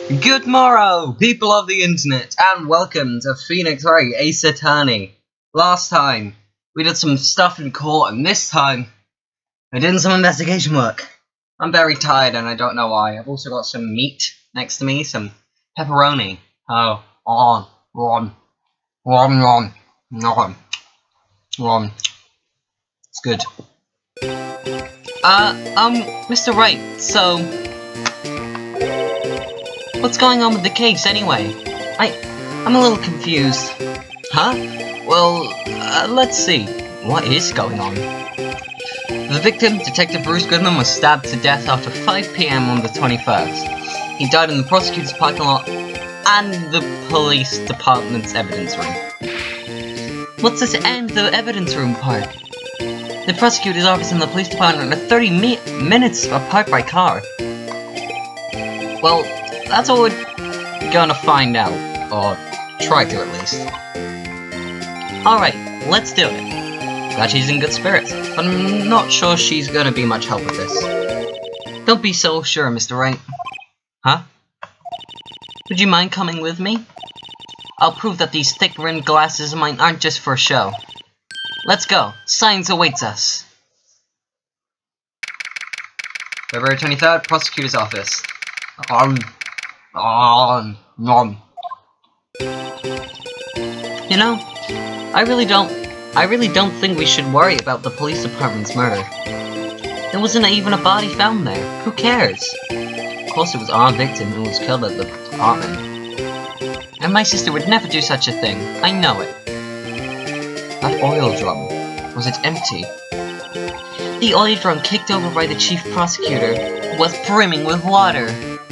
Good morrow, people of the internet, and welcome to Phoenix Wright Ace Attorney. Last time, we did some stuff in court, and this time, we're doing some investigation work. I'm very tired, and I don't know why. I've also got some meat next to me, some pepperoni. Oh, on. It's good. Mr. Wright, so... what's going on with the case, anyway? I'm a little confused. Huh? Well, let's see. What is going on? The victim, Detective Bruce Goodman, was stabbed to death after 5 PM on the 21st. He died in the prosecutor's parking lot and the police department's evidence room. What's this and the evidence room part? The prosecutor's office and the police department are 30 minutes apart by car. Well, that's what we're gonna find out, or try to at least. Alright, let's do it. Glad she's in good spirits, but I'm not sure she's gonna be much help with this. Don't be so sure, Mr. Wright. Huh? Would you mind coming with me? I'll prove that these thick-rimmed glasses of mine aren't just for show. Let's go. Science awaits us. February 23rd, Prosecutor's Office. You know, I really don't think we should worry about the police department's murder. There wasn't even a body found there. Who cares? Of course it was our victim who was killed at the department. And my sister would never do such a thing. I know it. That oil drum. Was it empty? The oil drum kicked over by the chief prosecutor was brimming with water.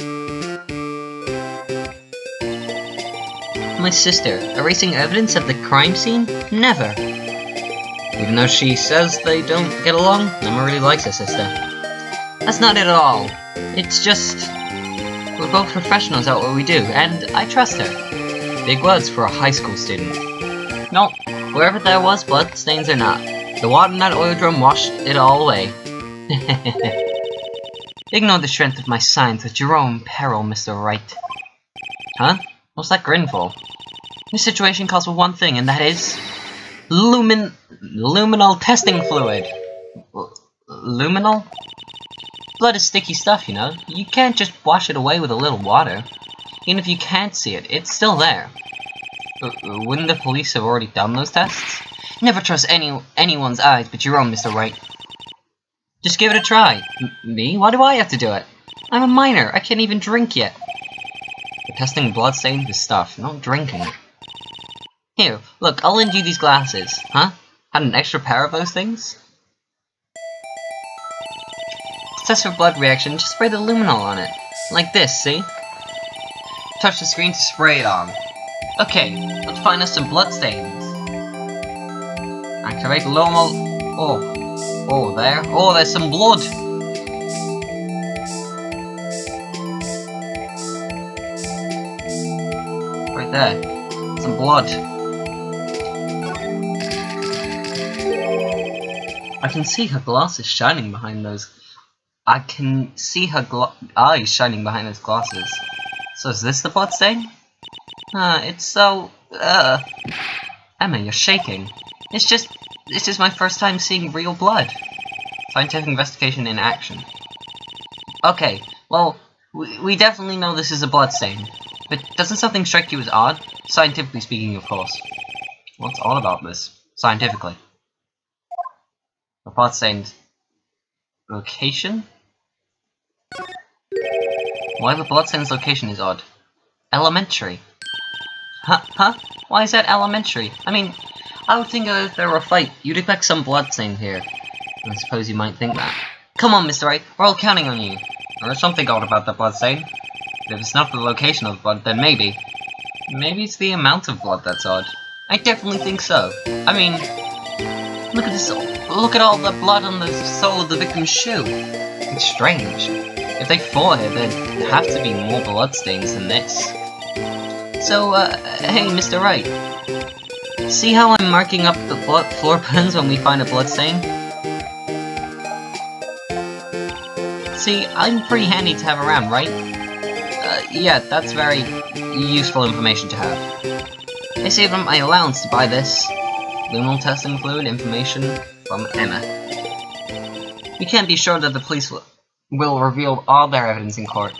My sister, erasing evidence at the crime scene? Never. Even though she says they don't get along, Emma really likes her sister. That's not it at all. It's just... we're both professionals at what we do, and I trust her. Big words for a high school student. No, wherever there was blood, stains or not. The water in that oil drum washed it all away. Ignore the strength of my science at your own peril, Mr. Wright. Huh? What's that grin for? This situation calls for one thing, and that is... luminal testing fluid. Luminal? Blood is sticky stuff, you know. You can't just wash it away with a little water. Even if you can't see it, it's still there. Wouldn't the police have already done those tests? Never trust anyone's eyes but your own, Mr. Wright. Just give it a try. Me? Why do I have to do it? I'm a minor. I can't even drink yet. You're testing bloodstains is stuff, not drinking it. Here, look, I'll lend you these glasses. Huh? Had an extra pair of those things? To test for blood reaction, just spray the luminol on it. Like this, see? Touch the screen to spray it on. Okay, let's find us some bloodstains. Activate luminol. Oh, there. Oh, there's some blood. Right there. Some blood. I can see her glasses shining behind those. I can see her eyes shining behind those glasses. So is this the blood stain? It's so... Emma, you're shaking. It's just my first time seeing real blood. Scientific investigation in action. Okay, well, we definitely know this is a blood stain. But doesn't something strike you as odd? Scientifically speaking, of course. What's odd about this? Scientifically. The blood stained location? Why the bloodstain's location is odd? Elementary. Huh? Why is that elementary? I mean, I would think that if there were a fight, you'd expect some bloodstain here. I suppose you might think that. Come on, Mr. Wright, we're all counting on you. There's something odd about the bloodstain. If it's not the location of the blood, then maybe. Maybe it's the amount of blood that's odd. I definitely think so. I mean, look at this. Look at all the blood on the sole of the victim's shoe. It's strange. If they fought here, there'd have to be more bloodstains than this. So, hey, Mr. Wright. See how I'm marking up the floor pens when we find a bloodstain? See, I'm pretty handy to have around, right? Yeah, that's very useful information to have. I saved up my allowance to buy this. Luminal tests include information from Emma. You can't be sure that the police will reveal all their evidence in court.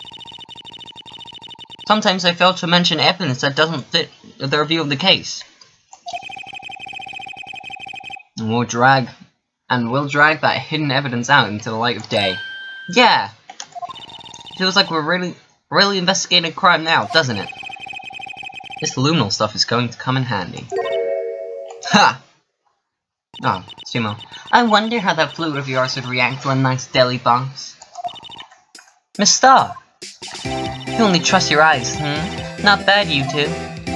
Sometimes I fail to mention evidence that doesn't fit the review of the case. And we'll drag that hidden evidence out into the light of day. Yeah! Feels like we're really investigating a crime now, doesn't it? This luminal stuff is going to come in handy. Ha! Oh, Sumo. I wonder how that fluid of yours would react to a nice deli box. Miss Star! You only trust your eyes, Not bad, you two.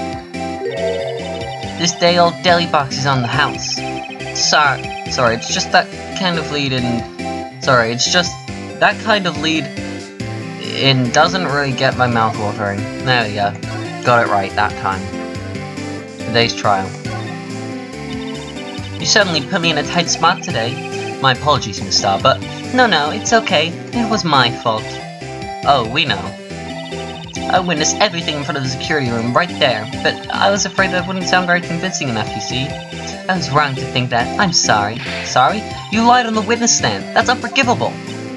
This day old deli box is on the house. Sorry, it's just that kind of lead in... Sorry, it's just that kind of lead in doesn't really get my mouth watering. There we go. Got it right that time. Today's trial. You suddenly put me in a tight spot today. My apologies, Miss Star, but no, it's okay. It was my fault. Oh, we know. I witnessed everything in front of the security room right there, but I was afraid that wouldn't sound very convincing enough, you see. I was wrong to think that. I'm sorry. Sorry? You lied on the witness stand. That's unforgivable.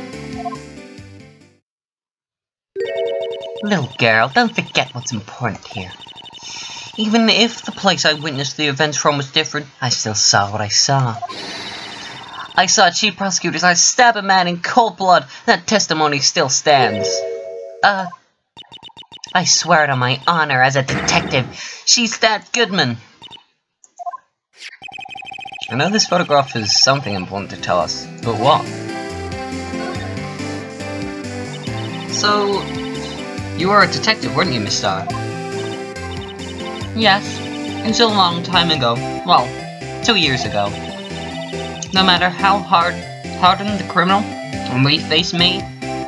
Little girl, don't forget what's important here. Even if the place I witnessed the events from was different, I still saw what I saw. I saw Chief Prosecutor's eyes stab a man in cold blood. That testimony still stands. I swear it on my honor as a detective. She's that Goodman. I know this photograph has something important to tell us, but what? So, you were a detective, weren't you, Miss Star? Yes, until a long time ago. Well, 2 years ago. No matter how hardened the criminal, when we faced me,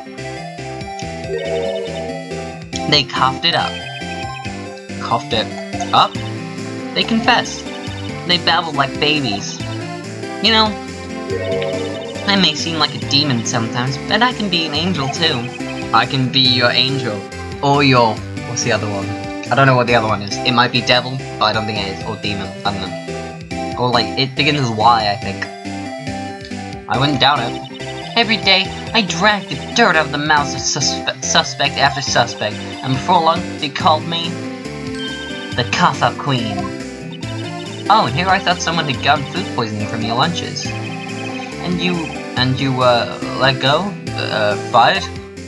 they coughed it up. Coughed it up? They confessed. They babbled like babies. You know, I may seem like a demon sometimes, but I can be an angel too. I can be your angel. Or your... what's the other one? I don't know what the other one is. It might be devil, but I don't think it is. Or demon. I don't know. Or like, it begins with Y, I think. I wouldn't doubt it. Every day, I dragged the dirt out of the mouths of suspect after suspect, and before long, they called me the cough-up queen. Oh, and here I thought someone had gotten food poisoning from your lunches. And you let go? Fired?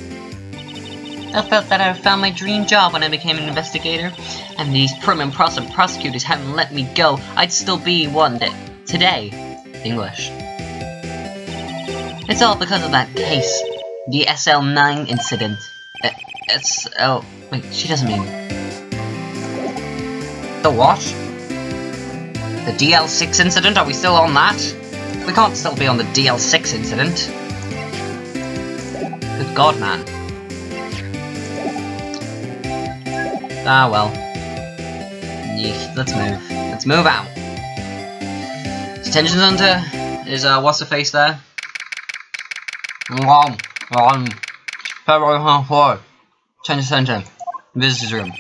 I felt that I had found my dream job when I became an investigator, and these prim and proper prosecutors hadn't let me go. I'd still be one today. English. It's all because of that case. The SL9 incident. SL... wait, she doesn't mean... The what? The DL6 incident? Are we still on that? We can't still be on the DL6 incident. Good God, man. Ah, well. Yeesh, let's move. Let's move out. Detention center is, what's the face there? February 4. Detention center. Visitor's room.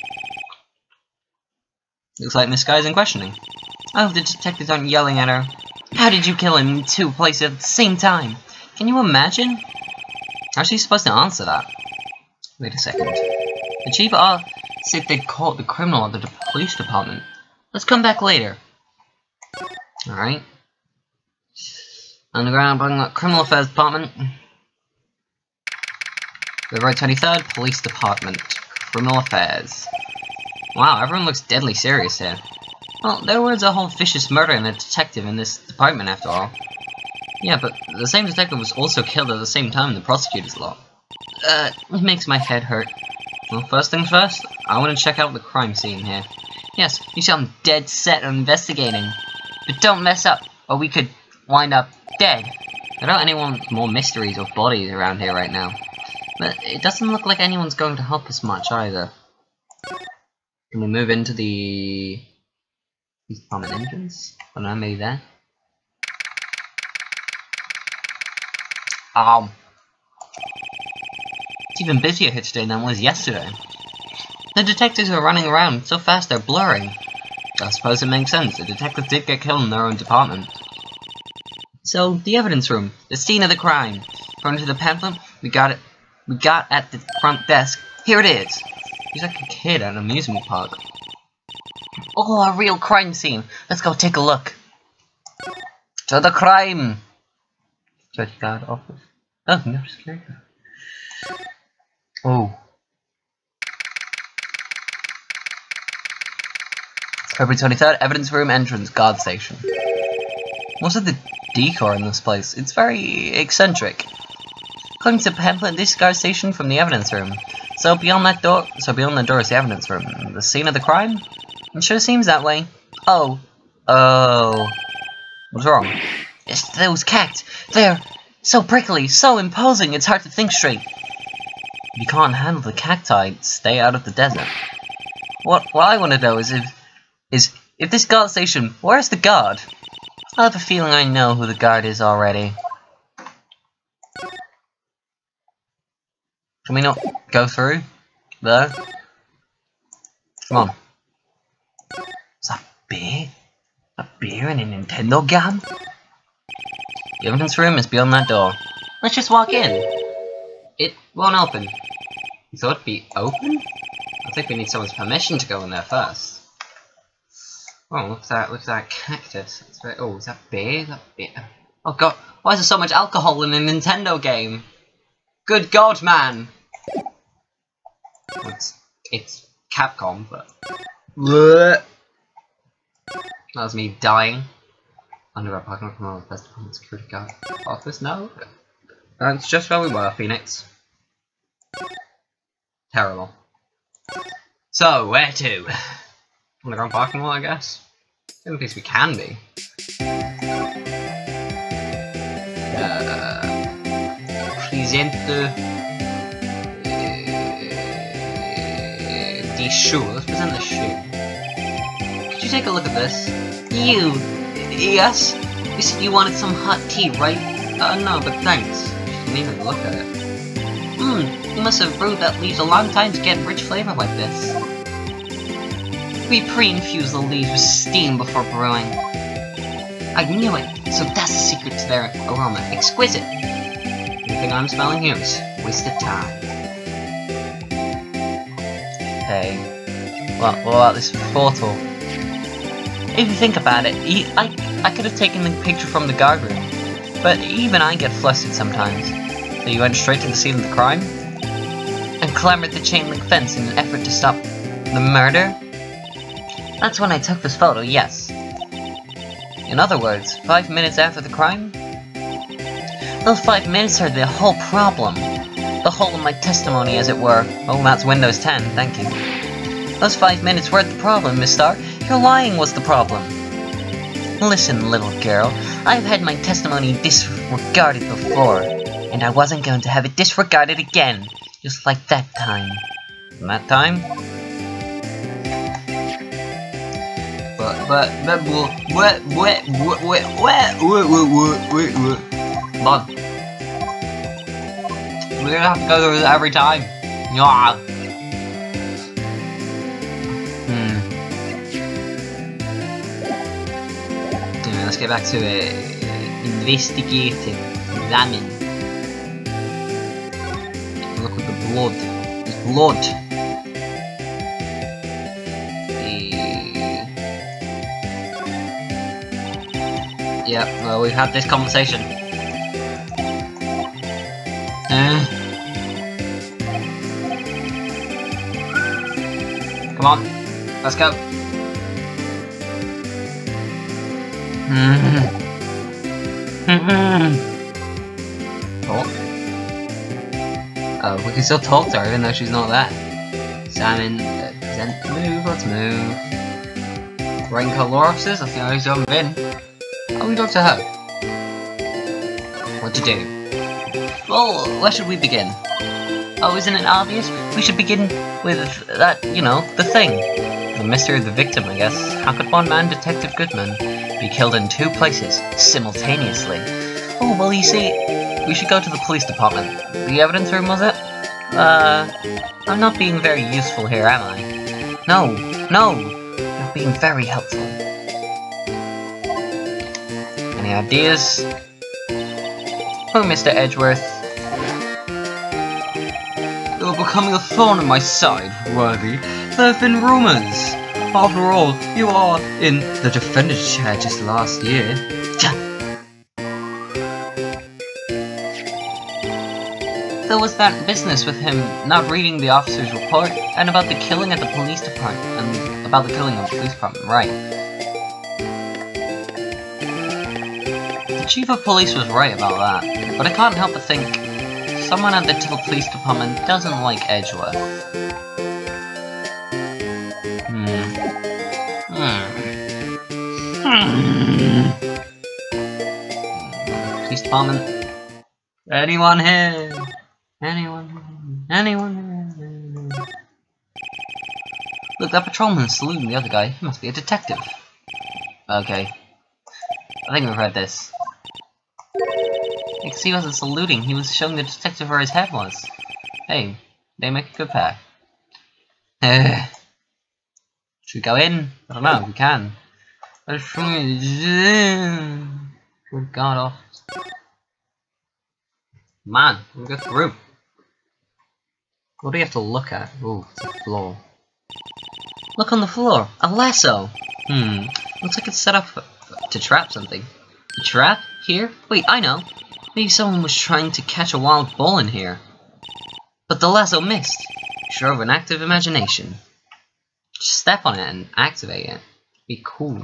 Looks like Miss Guy's in questioning. I hope the detectives aren't yelling at her. How did you kill him in 2 places at the same time? Can you imagine? How's she supposed to answer that? Wait a second. The chief said they caught the criminal at the police department. Let's come back later. Alright. Underground Criminal Affairs Department. February 23rd, Police Department. Criminal Affairs. Wow, everyone looks deadly serious here. Well, there was a whole vicious murder in a detective in this department after all. Yeah, but the same detective was also killed at the same time in the prosecutor's lot. It makes my head hurt. Well, first things first, I want to check out the crime scene here. Yes, you sound dead set on investigating. But don't mess up, or we could wind up dead. I don't any want more mysteries or bodies around here right now. But it doesn't look like anyone's going to help us much either. Can we move into the... common entrance? I don't know, maybe there? It's even busier here today than it was yesterday. The detectives are running around so fast they're blurring. I suppose it makes sense. The detectives did get killed in their own department. So, the evidence room. The scene of the crime. According to the pamphlet we got at the front desk. Here it is. He's like a kid at an amusement park. Oh, a real crime scene. Let's go take a look. To the crime. Judge guard office. Oh, no security. Oh. February 23rd, evidence room entrance, guard station. What's with the decor in this place? It's very eccentric. According to the pamphlet, this guard station from the evidence room. So beyond the door is the evidence room. The scene of the crime? It sure seems that way. Oh. What's wrong? It's those cacti. They're so prickly, so imposing, it's hard to think straight. If you can't handle the cacti, stay out of the desert. What I want to know is if this guard station, where's the guard? I have a feeling I know who the guard is already. Can we not go through there? Come on. Is that beer? A beer in a Nintendo game? The evidence room is beyond that door. Let's just walk in. It won't open. You thought it'd be open? I think we need someone's permission to go in there first. Oh, look at that cactus. It's very, oh, is that beer? Is that beer? Oh god, why is there so much alcohol in a Nintendo game? Good god, man! Well, it's Capcom, but... That was me dying. Under a parking lot from all the best department security guard office? No? That's just where we were, Phoenix. Terrible. So, where to? Underground parking lot, I guess? The only place we can be. Present the shoe. Let's present the shoe. Could you take a look at this? You! Yes? You said you wanted some hot tea, right? No, but thanks. You didn't even look at it. You must have brewed that leaves a long time to get rich flavor like this. We pre-infuse the leaves with steam before brewing. I knew it! So that's the secret to their aroma. Exquisite! Everything I'm smelling here is wasted time. Okay. Well, what about this photo? If you think about it, I could have taken the picture from the guard room, but even I get flustered sometimes. So you went straight to the scene of the crime? And clambered the chain link fence in an effort to stop the murder? That's when I took this photo, yes. In other words, 5 minutes after the crime? Those 5 minutes are the whole problem. The whole of my testimony, as it were. Oh, that's Windows 10, thank you. Those 5 minutes weren't the problem, Miss Starr. Your lying was the problem. Listen, little girl, I've had my testimony disregarded before, and I wasn't going to have it disregarded again, just like that time. And that time? But, Come on. We're gonna have to go through this every time. Yeah. Let's get back to investigating, examine. Look at the blood. There's blood. Yep, well, we've had this conversation. Come on, let's go. Talk? Oh, we can still talk to her even though she's not there. Simon, present, move, let's move. Raincoat law officers, I think I haven't been. Oh, we talk to her. What to do? Well, where should we begin? Oh, isn't it obvious? We should begin with that, you know, the thing. The mystery of the victim, I guess. How could one man, Detective Goodman, be killed in 2 places simultaneously? Oh, well, you see, we should go to the police department. The evidence room, was it? I'm not being very useful here, am I? No, no! You're being very helpful. Any ideas? Oh, Mr. Edgeworth. You're becoming a thorn in my side, Worthy. There have been rumors. After all, you are in the defendant's chair just last year. There was that business with him not reading the officer's report, and about the killing at the police department, and about the killing of the police department, right. The chief of police was right about that, but I can't help but think someone at the police department doesn't like Edgeworth. Police department. Anyone here? Anyone? Look, that patrolman's saluting the other guy. He must be a detective. Okay. I think we've read this. You can see he wasn't saluting, he was showing the detective where his head was. Hey, they make a good pair. Should we go in? I don't know, we can. Good God off. Man, we'll go through. What do you have to look at? Ooh, it's the floor. Look on the floor! A lasso! Looks like it's set up to trap something. A trap? Here? Wait, I know! Maybe someone was trying to catch a wild bull in here. But the lasso missed! Sure of an active imagination. Just step on it and activate it. Be cool.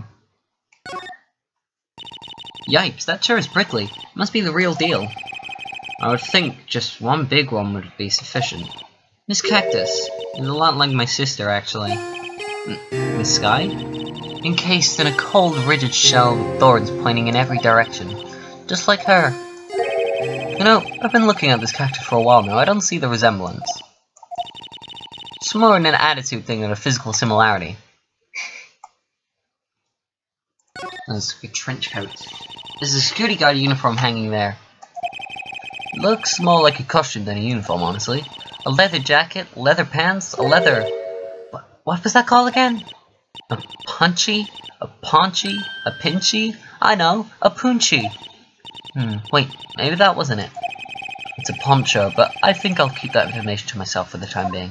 Yipes, that chair is prickly. Must be the real deal. I would think just one big one would be sufficient. Miss Cactus is a lot like my sister, actually. Miss Sky? Encased in a cold, rigid shell with thorns pointing in every direction. Just like her. You know, I've been looking at this cactus for a while now. I don't see the resemblance. It's more an attitude thing than a physical similarity. There's a trench coat. There's a security guard uniform hanging there. Looks more like a costume than a uniform, honestly. A leather jacket, leather pants, a leather... What was that called again? A punchy? A paunchy? A pinchy? I know, a poonchy. Wait, maybe that wasn't it. It's a poncho, but I think I'll keep that information to myself for the time being.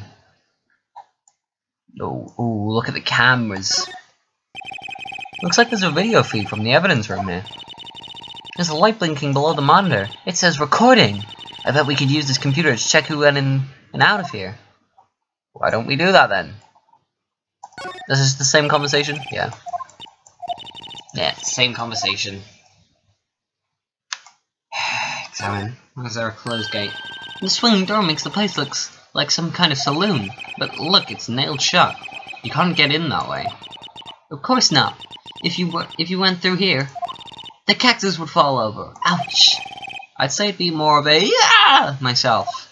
Oh, ooh, look at the cameras. Looks like there's a video feed from the evidence room here. There's a light blinking below the monitor. It says recording. I bet we could use this computer to check who went in and out of here. Why don't we do that then? This is the same conversation? Yeah. Yeah, same conversation. Examine. Why is there a closed gate? The swinging door makes the place look like some kind of saloon. But look, it's nailed shut. You can't get in that way. Of course not. If you went through here, the cactus would fall over. Ouch! I'd say it'd be more of a yeah myself.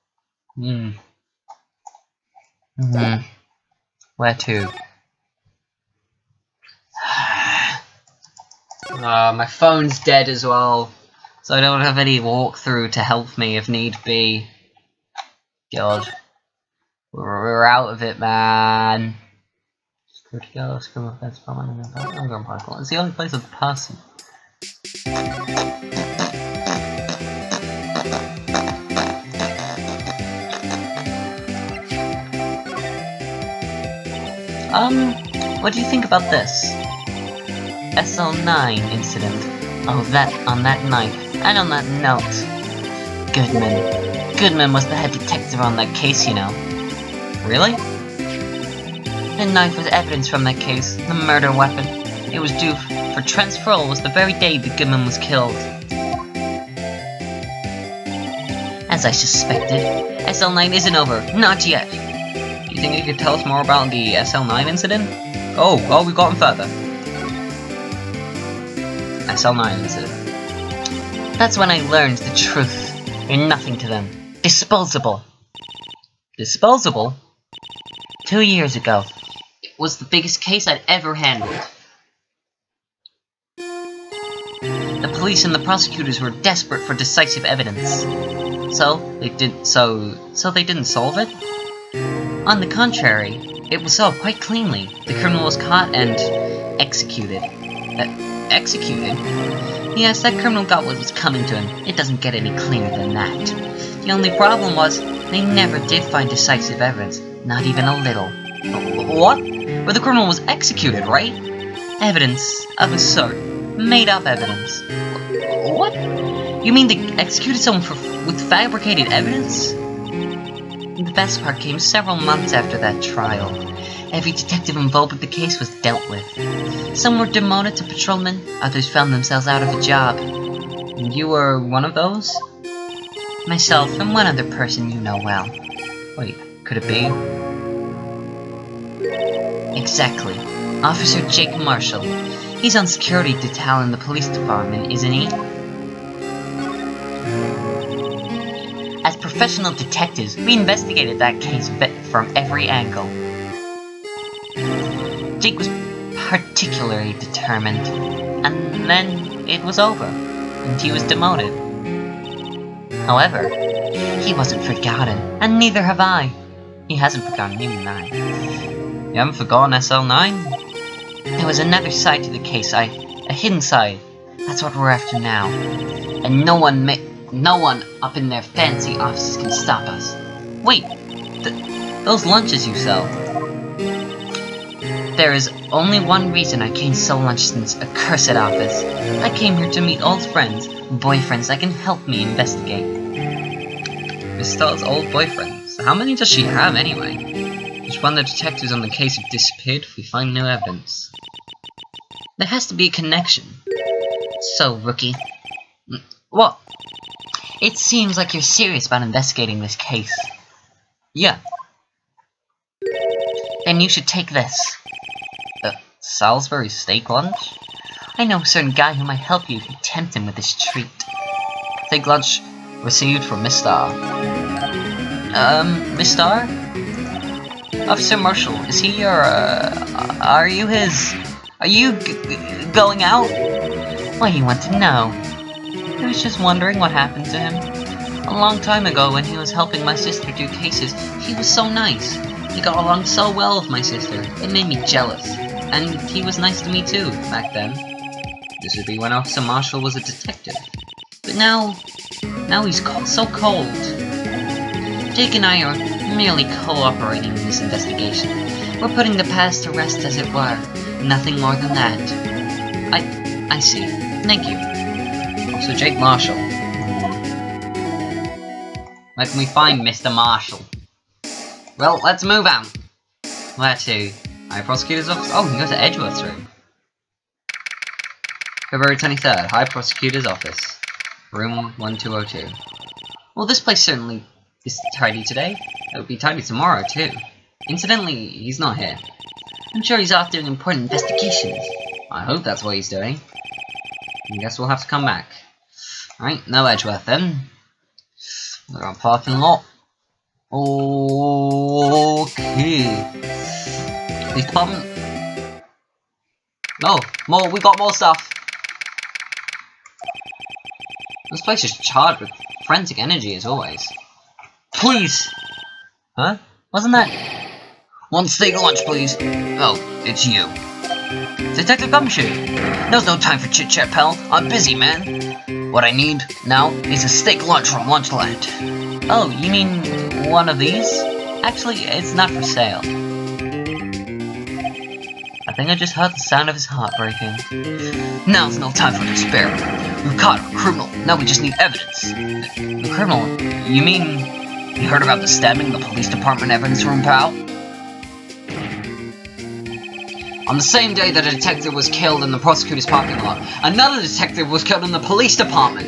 Where to? My phone's dead as well, so I don't have any walkthrough to help me if need be. God. We're out of it, man. Security guards, criminal offense, underground particle. It's the only place with a person. What do you think about this? SL9 incident. Oh, on that night, and on that note. Goodman was the head detective on that case, you know. Really? The knife was evidence from that case, the murder weapon. It was due for transferal was the very day that Goodman was killed. As I suspected, SL9 isn't over, not yet. You think you could tell us more about the SL9 incident? Oh, we've gotten further. SL9 incident. That's when I learned the truth. You're nothing to them. Disposable. Disposable? 2 years ago. It was the biggest case I'd ever handled. The police and the prosecutors were desperate for decisive evidence. So they didn't solve it? On the contrary, it was solved quite cleanly. The criminal was caught and executed. Executed? Yes, that criminal got what was coming to him. It doesn't get any cleaner than that. The only problem was, they never did find decisive evidence. Not even a little. What? But the criminal was executed, right? Evidence of a sort. Made up evidence. What? You mean they executed someone with fabricated evidence? The best part came several months after that trial. Every detective involved with the case was dealt with. Some were demoted to patrolmen, others found themselves out of a job. And you were one of those? Myself and one other person you know well. Wait, could it be? Exactly. Officer Jake Marshall. He's on security detail in the police department, isn't he? As professional detectives, we investigated that case from every angle. Jake was particularly determined, and then it was over, and he was demoted. However, he wasn't forgotten, and neither have I. He hasn't forgotten you and I. You haven't forgotten SL9? There was another side to the case, a hidden side. That's what we're after now. And no one up in their fancy offices can stop us. Wait, those lunches you sell. There is only one reason I can't sell lunch in this accursed office. I came here to meet old friends, boyfriends that can help me investigate. Miss Stella's old boyfriends. How many does she have anyway? Each one of the detectives on the case have disappeared if we find no evidence. There has to be a connection. So, Rookie. What? It seems like you're serious about investigating this case. Yeah. Then you should take this. Salisbury steak lunch? I know a certain guy who might help you if you tempt him with this treat. Steak lunch received from Miss Starr. Miss Starr? Officer Marshall, is he your, are you his... Are you going out? Why do you want to know? I was just wondering what happened to him. A long time ago, when he was helping my sister do cases, he was so nice. He got along so well with my sister. It made me jealous. And he was nice to me too, back then. This would be when Officer Marshall was a detective. But now he's so cold. Jake and I are merely cooperating in this investigation. We're putting the past to rest, as it were. Nothing more than that. I see. Thank you. Also, Jake Marshall. Where can we find Mr. Marshall? Well, let's move on. Where to? High Prosecutor's Office? Oh, he goes to Edgeworth's room. February 23rd, High Prosecutor's Office. Room 1202. Well, this place certainly is tidy today. It will be tidy tomorrow, too. Incidentally, he's not here. I'm sure he's off doing important investigations. I hope that's what he's doing. I guess we'll have to come back. Alright, no Edgeworth then. We're on parking lot. Okay. Police department. No, we got more stuff. This place is charged with forensic energy as always. Please! Huh? Wasn't that... One steak lunch, please. Oh, it's you. Detective Gumshoe. There's no time for chit-chat, pal. I'm busy, man. What I need now is a steak lunch from Lunchland. Oh, you mean one of these? Actually, it's not for sale. I think I just heard the sound of his heart breaking. Now's no time for despair. We've caught a criminal. Now we just need evidence. The criminal? You mean... You heard about the stabbing in the police department evidence room, pal? On the same day that a detective was killed in the prosecutor's parking lot, another detective was killed in the police department!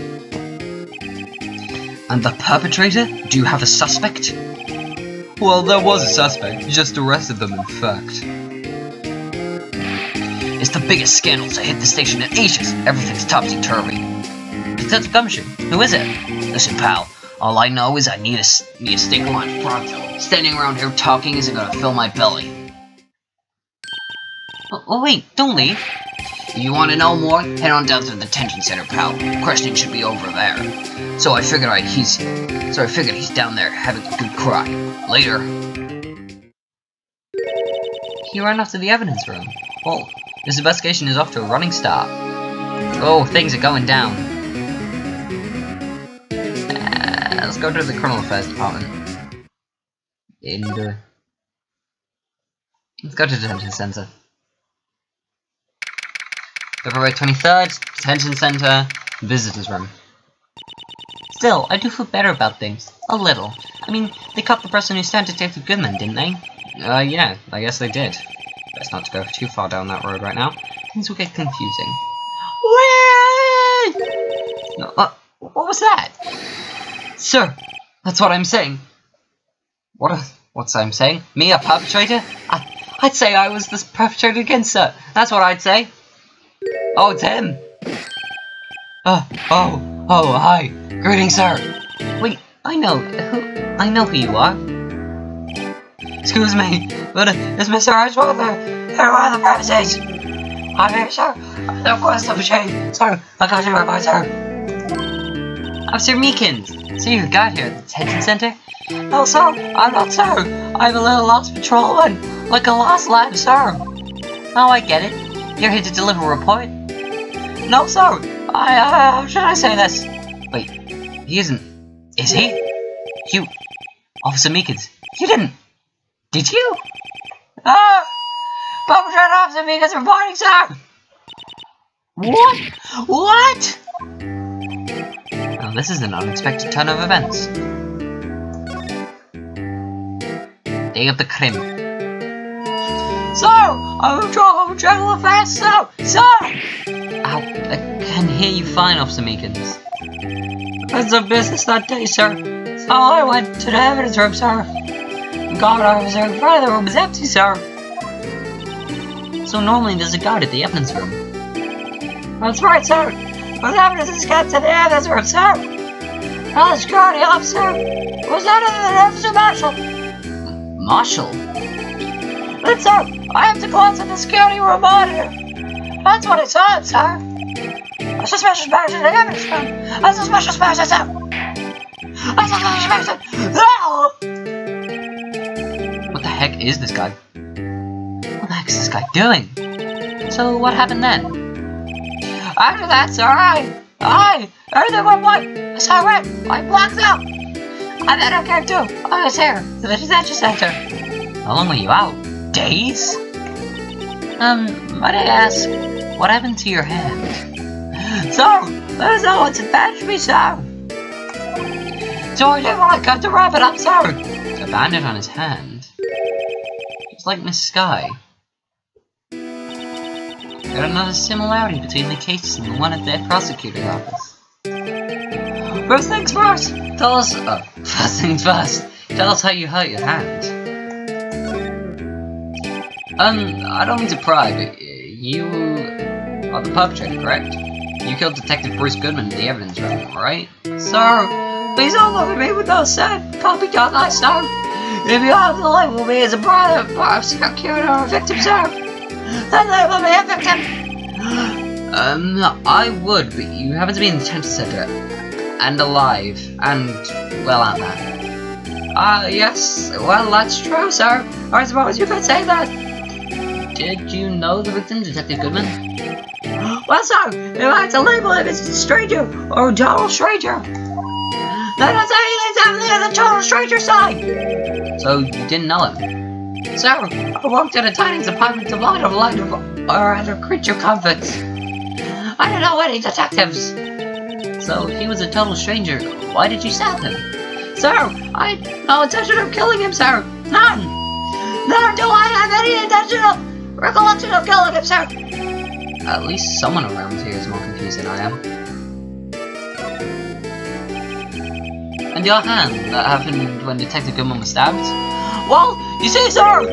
And the perpetrator? Do you have a suspect? Well, there was a suspect. You just arrested them, in fact. It's the biggest scandal to hit the station in ages. Everything's topsy-turvy. Detective Gumshoe, who is it? Listen, pal. All I know is I need a steak lunch pronto. Standing around here talking isn't gonna fill my belly. Oh, wait, don't leave. You want to know more? Head on down to the detention center, pal. Questioning should be over there. So I figured he's down there having a good cry. Later. He ran off to the evidence room. Well, this investigation is off to a running start. Oh, things are going down. Let's go to the Criminal Affairs Department. Let's go to the detention center. February 23rd, detention center, visitors room. Still, I do feel better about things. A little. I mean, they caught the person who stabbed Detective Goodman, didn't they? Yeah, I guess they did. Best not to go too far down that road right now. Things will get confusing. What was that? Sir, that's what I'm saying. What's I'm saying? Me, a perpetrator? I'd say I was the perpetrator again, sir. That's what I'd say. Oh, it's him. Oh, hi. Greetings, sir. Wait, I know who you are. Excuse me, but is Mr. Archwell here on the premises? I'm here, sir. No question of a shame. Sir, I got you right, sir. Officer Meekins, so you got here at the detention center? No, sir, I'm not, sir. I'm a little lost patrolman, like a lost lad, sir. Oh, I get it. You're here to deliver a report? No, sir. How should I say this? Wait, he isn't. Is he? You, Officer Meekins, you didn't. Did you? Perpetrator Officer Meekins reporting, sir. What? Well, this is an unexpected turn of events. Day of the crime. Sir, I'm in trouble with Criminal Affairs, sir! Sir! Ow, I can hear you fine, Officer Meekins. It's a business that day, sir. So I went to the evidence room, sir. The guard officer in front of the room is empty, sir. So normally there's a guard at the evidence room. That's right, sir. But the evidence is kept to the evidence room, sir. Now the security officer was none other than Officer Marshall. Marshall? Then, sir, I have to glance at the security room monitor. That's what it's on, sir. A suspicious person in the evidence room. A suspicious person, sir. A suspicious person. No! What the heck is this guy? What the heck is this guy doing? So what happened then? After that, sir, everything went white. I saw red. I blacked out. And then I came to. I was here to the detention center. How long were you out? Days? Might I ask, what happened to your hand? Sir, there's no one to bandage me, sir. So I did what I could to wrap it up, sir. A bandage on his hand? It's like Miss Sky. Got another similarity between the case and the one at the prosecutor's office. First things first, tell us how you hurt your hand. I don't mean to pry, but you are the perpetrator, correct? You killed Detective Bruce Goodman in the evidence room, right? Sir, please don't look at me with those sad poppycock eyes, sir. If you have to label me as a brother of security or a victim, sir, then label me a victim. I would, but you happen to be in the detention center and alive, and well, at that. Yes, well, that's true, sir. I suppose you could say that. Did you know the victim, Detective Goodman? Well, sir, if I had to label him as a stranger or a total stranger, then I'd say he's definitely on the total stranger side. So you didn't know him? Sir, I worked at a tiny department of light or other creature comforts. I don't know any detectives. So he was a total stranger. Why did you stab him? Sir, I had no intention of killing him, sir. None. Nor do I have any intentional recollection of killing him, sir. At least someone around here is more confused than I am. And your hand, that happened when Detective Goodman was stabbed? Well, you see, sir,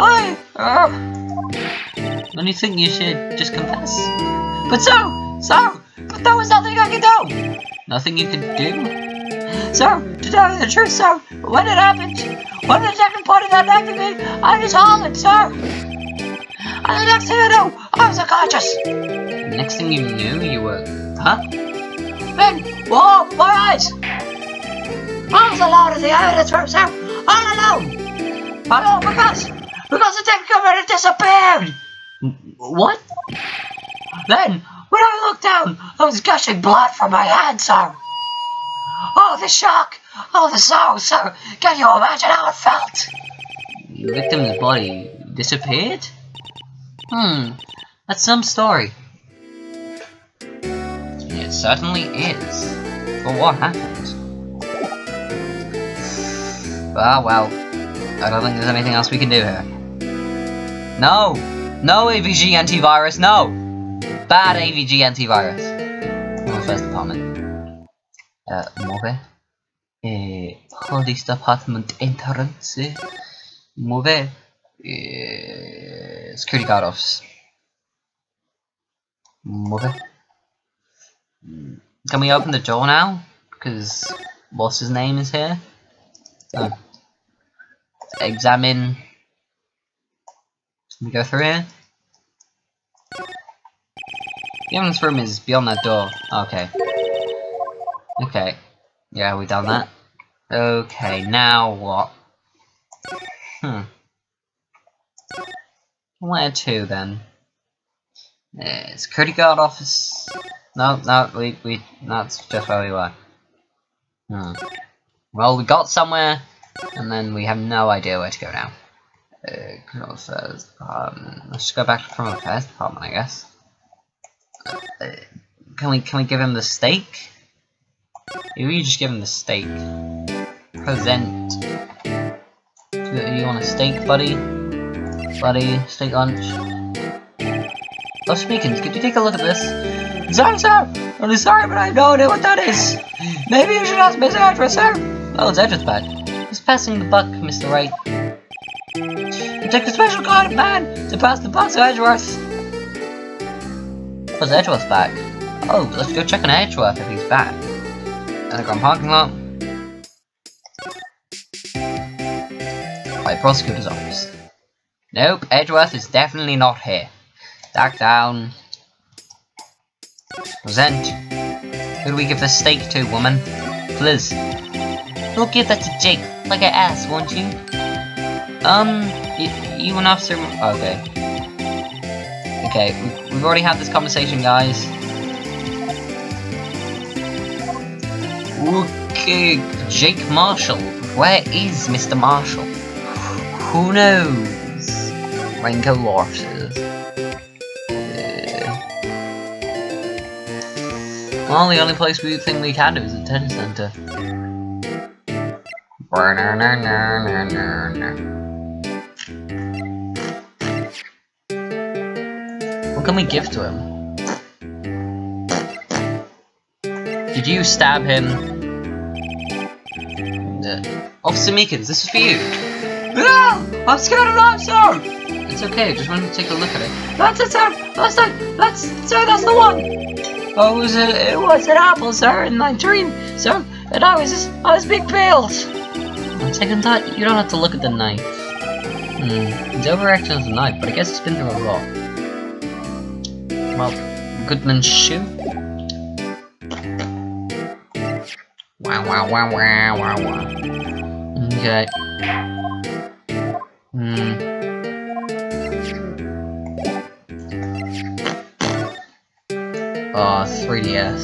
Don't you think you should just confess? But sir, but there was nothing I could do! Nothing you could do? Sir, to tell you the truth, sir, when it happened, when the detective pointed that knife at me, I just hollered, sir. And the next thing I knew, I was unconscious. Next thing you knew, you were... Huh? Then, whoa, my eyes! I was alone in the evidence room, sir. All alone. I know, because the detective had disappeared. What? Then, when I looked down, I was gushing blood from my hand, sir. Oh, the shock! Oh, the sorrow, sir! Can you imagine how it felt? The victim's body disappeared? That's some story. It certainly is. But what happened? Ah, well, I don't think there's anything else we can do here. No! No AVG antivirus, no! Bad AVG antivirus. Oh, first department. Move. Police department entrance. Move. Security guard office. Move. Can we open the door now? Because what's his name is here? Examine. Can we go through here? The evidence room is beyond that door. Okay. Okay. Yeah, we done that. Okay, now what? Where to then? Security guard office. No, that's just where we were. Well, we got somewhere, and then we have no idea where to go now. Criminal Affairs Department. Let's just go back to Criminal Affairs Department, I guess. Can we give him the steak? If we just give him the steak. Present. You want a steak, buddy? Buddy, steak lunch. Oh, speaking, could you take a look at this? Sorry, sir! I'm sorry, but I have no idea what that is! Maybe you should ask Mr. Edgeworth, sir! Oh, it's Edgeworth back. He's passing the buck, Mr. Wright. You take a special kind of man to pass the buck to Edgeworth! What's Edgeworth back? Oh, let's go check on Edgeworth if he's back. Underground parking lot. By prosecutor's office. Nope, Edgeworth is definitely not here. Back down. Present. Who do we give the steak to, woman? Please. We'll give that to Jake, like I asked, won't you? You and Officer... Okay. Okay, we've already had this conversation, guys. Okay, Jake Marshall. Where is Mr. Marshall? Who knows? Raincoat horses. Well, the only place we think we can do is the tennis center. What can we give to him? Did you stab him? Officer Meekins, this is for you. No! I'm scared of that, sir! It's okay, just wanted to take a look at it. That's it, sir! That's the one! Oh, it was an apple, sir, in my dream, sir, and I was being peeled. On second thought, you don't have to look at the knife. It's overreaction of the knife, but I guess it's been through a lot. Well, Goodman's shoe? Wow. Okay. 3DS.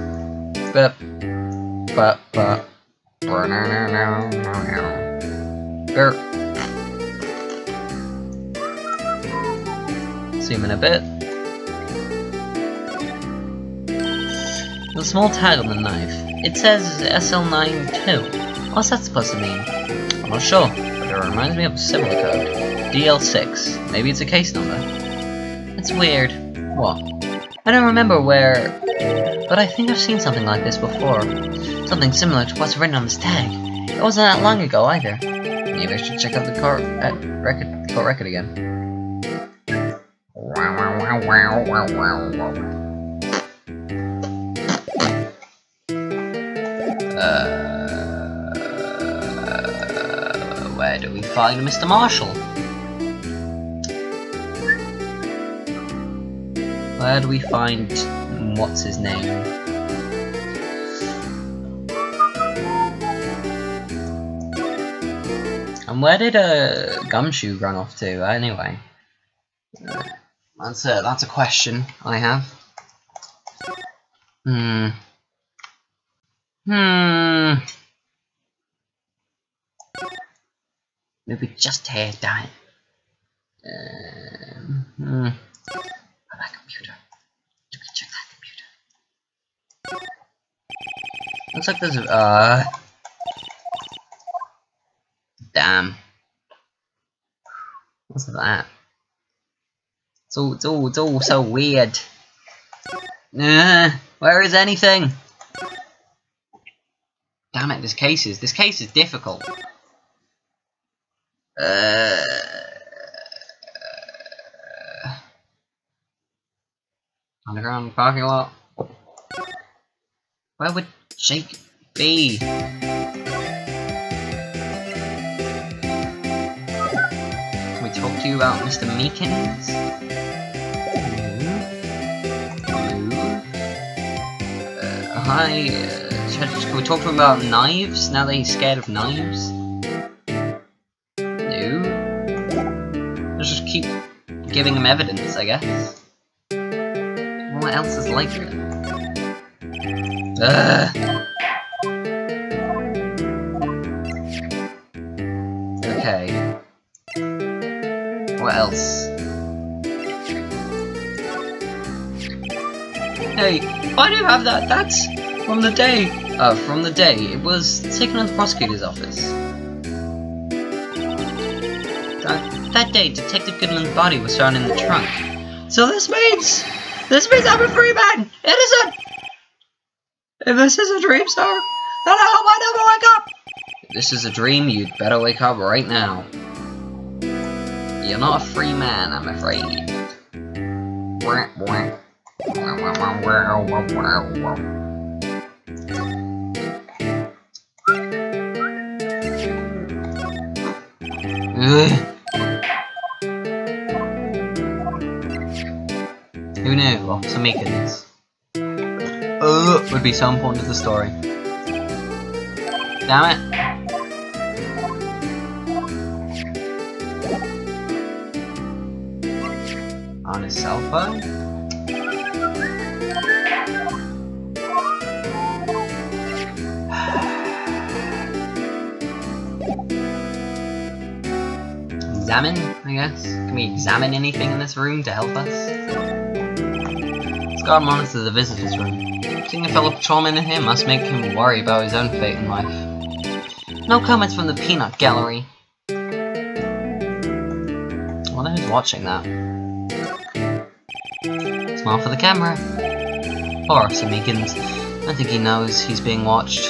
See him in a bit. The small tag on the knife. It says SL92. What's that supposed to mean? I'm not sure, but it reminds me of a similar code. DL6. Maybe it's a case number. It's weird. What? I don't remember where, but I think I've seen something like this before. Something similar to what's written on this tag. It wasn't that long ago either. Maybe I should check out the court record again. Where do we find Mr. Marshall? Where do we find what's his name? And where did Gumshoe run off to anyway? That's a question I have. Maybe just here, damn it. That computer. You can check that computer. Looks like there's damn. What's that? It's all so weird. Where is anything? Damn it, this case is difficult. Underground parking lot. Where would Jake be? Can we talk to you about Mr. Meekins? Hi. Can we talk to him about knives? Now that he's scared of knives? No. Let's just keep giving him evidence, I guess. What else is like it? Okay. What else? Hey, why do you have that? That's from the day. From the day. It was taken to the prosecutor's office. That day, Detective Goodman's body was found in the trunk. So this means I'm a free man! Innocent! If this is a dream, sir, then I hope I never wake up! If this is a dream, you'd better wake up right now. You're not a free man, I'm afraid. Who knew? Officer Meekins. Would be so important to the story. Damn it. On his cell phone? Examine, I guess? Can we examine anything in this room to help us? Guard monitors the visitor's room. Seeing a fellow patrolman in here must make him worry about his own fate in life. No comments from the peanut gallery. I wonder who's watching that. Smile for the camera. Poor Officer Meekins. I think he knows he's being watched.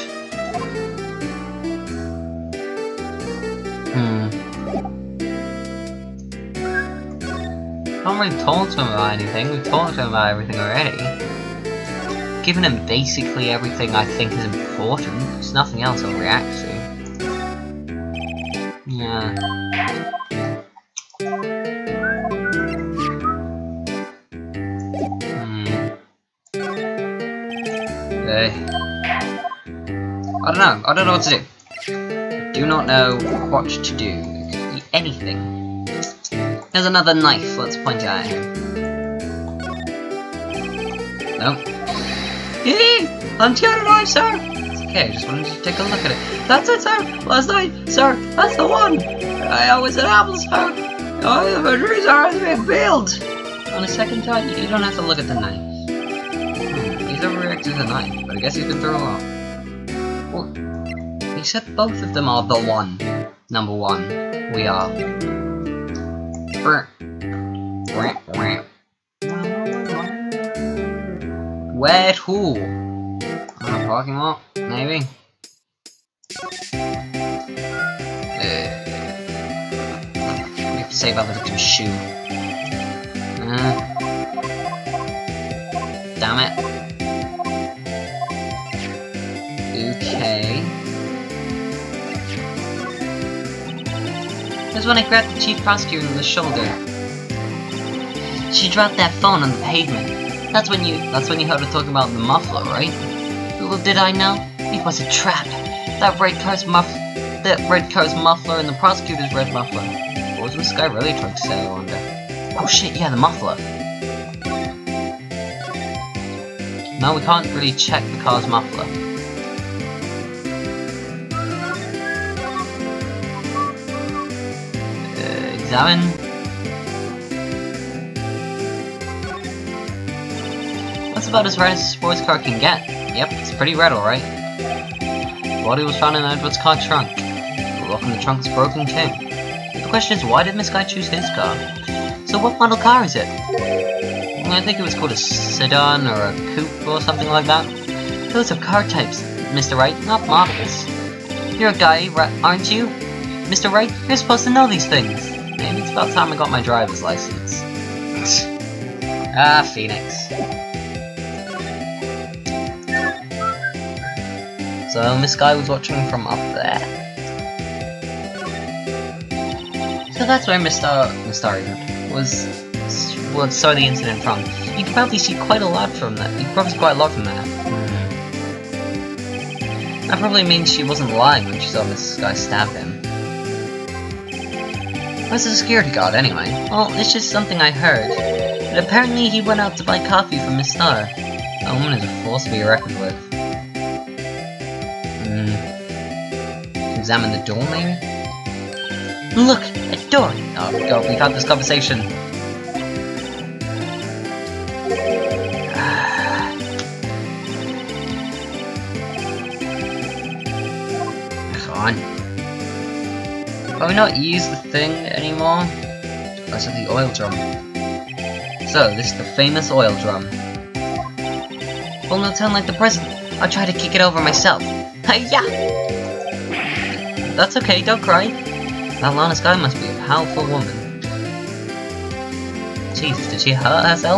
I haven't really talked to him about anything. We've talked to him about everything already. Given him basically everything I think is important. There's nothing else I'll react to. Yeah. Okay. I don't know what to do. I do not know what to do. It could be anything. There's another knife, let's point it at him. Nope. Hee! I'm tearing a knife, sir! It's okay, I just wanted to take a look at it. That's it, sir! Last night, sir! That's the one! I was an apple, sir! Oh, the murderers are being peeled! On a second thought, you don't have to look at the knife. He's overreacted to the knife, but I guess he's been through a lot. Well, he said both of them are the one. Number one. We are. Where to? Parking lot, maybe? We have to save other victim's shoe. Damn it. Okay. That's when I grabbed the chief prosecutor in the shoulder. She dropped that phone on the pavement. That's when you heard her talking about the muffler, right? Little did I know, it was a trap. That red car's muffler and the prosecutor's red muffler. What was this guy really trying to say, I wonder? Oh shit, yeah, the muffler. No, we can't really check the car's muffler. Examine. That's about as red as a sports car can get. Yep, it's pretty red, alright. The body was found in Edward's car trunk. The lock in the trunk is broken too. The question is, why did this guy choose his car? So what model car is it? I think it was called a sedan or a coupe or something like that. Those are car types, Mr. Wright, not models. You're a guy, aren't you? Mr. Wright, you're supposed to know these things. Maybe it's about time I got my driver's license. Ah, Phoenix. So this guy was watching from up there. So that's where Mr. saw the incident from. You can probably see quite a lot from that. You can probably see quite a lot from that. That probably means she wasn't lying when she saw this guy stab him. Where's the security guard anyway? Well, it's just something I heard. But apparently he went out to buy coffee from Miss Star. That woman is a force to be reckoned with. Examine the door, maybe? Look! A door! Oh god, we've had this conversation. Come on. Can we not use the thing anymore? That's the oil drum. So, this is the famous oil drum. Will not sound like the president. I'll try to kick it over myself. Hi-ya! That's okay, don't cry. That Lana Skye must be a powerful woman. Jeez, did she hurt herself?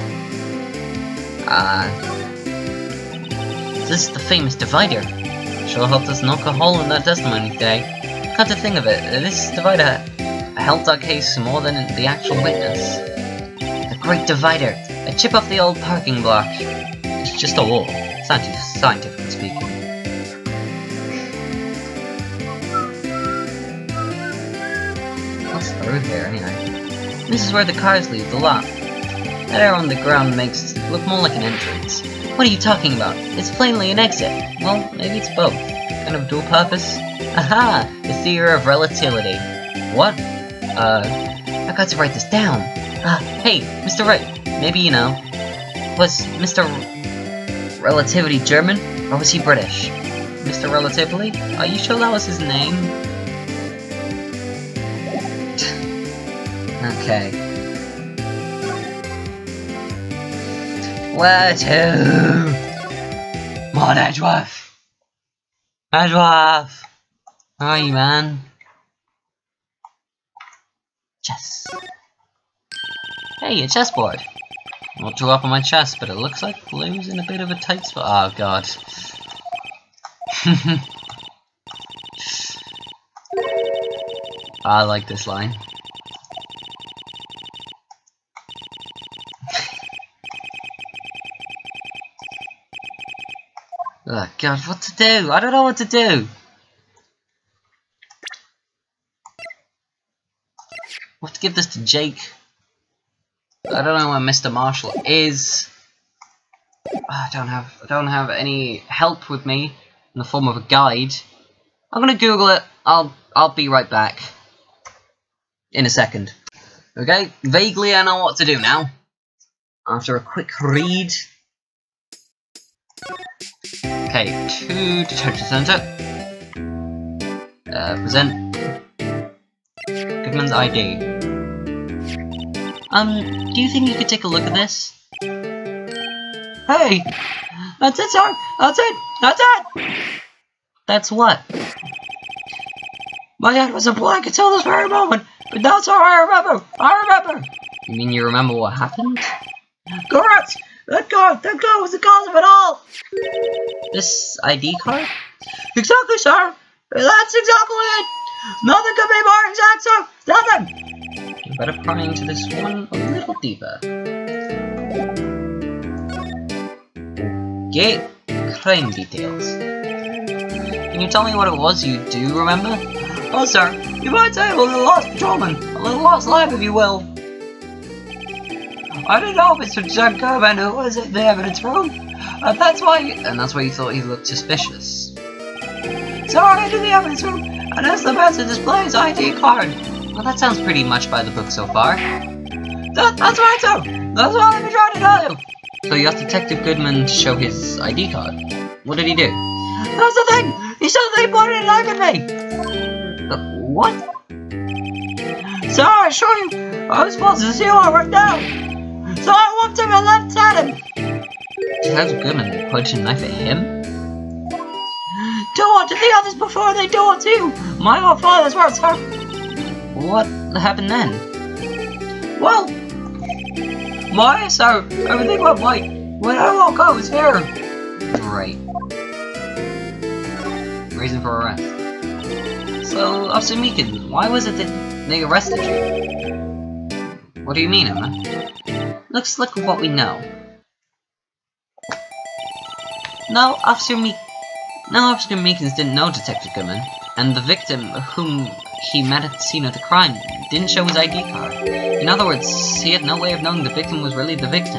This is the famous divider. Sure hope doesn't knock a hole in that testimony today. Come to think of it, this divider helped our case more than the actual witness. The Great Divider, a chip off the old parking block. It's just a wall, scientifically speaking. What's through here, anyway? This is where the cars leave the lot. That arrow on the ground makes it look more like an entrance. What are you talking about? It's plainly an exit. Well, maybe it's both. Kind of dual purpose. Aha! The theory of relativity. What? I got to write this down. Hey, Mr. Wright, maybe you know. Was Mr. Relativity German, or was he British? Mr. Relativity? Are you sure that was his name? Okay. Where to? Come on, Edgeworth! Edgeworth! How are you, man? Chess. Hey, a chessboard. Not too up on my chest, but it looks like Blue's in a bit of a tight spot. Oh, God. I like this line. Oh, God, what to do? I don't know what to do. We'll have to give this to Jake. I don't know where Mr. Marshall is. I don't have any help with me in the form of a guide. I'm gonna Google it. I'll be right back in a second. Okay, vaguely I know what to do now. After a quick read. Okay, to Detention Center. Present Goodman's ID. Do you think you could take a look at this? Hey! That's it, sir! That's it! That's it! That's what? My head was a blank until this very moment, but that's all I remember! I remember! You mean you remember what happened? Correct! That card was the cause of it all! This ID card? Exactly, sir! That's exactly it! Nothing could be more exact, sir! Nothing! Better pry into this one a little deeper. Okay, crime details. Can you tell me what it was you do remember? Oh, sir, you might say a little lost patrolman, a little lost life, if you will. I didn't know Mr. John Kerman who was in the evidence room. That's why you thought he looked suspicious. So I went into the evidence room and asked the man to display his ID card. Well, that sounds pretty much by the book so far. That's right, sir. That's what I've been trying to tell you. So you asked Detective Goodman to show his ID card. What did he do? That's the thing. He suddenly pointed a knife at me. What? Sir, I assure you, I was supposed to see how I worked out. So I walked him and left at him. Detective Goodman pointed a knife at him? Do unto the others before they do unto you. My own father's words, sir. What happened then? Well, sir, everything went white. When I woke up, I was here. Right. Reason for arrest. So, Officer Meekins, why was it that they arrested you? What do you mean, Emma? Let's look at what we know. No, Officer Meekins didn't know Detective Goodman, and the victim whom he met at the scene of the crime didn't show his ID card. In other words, he had no way of knowing the victim was really the victim.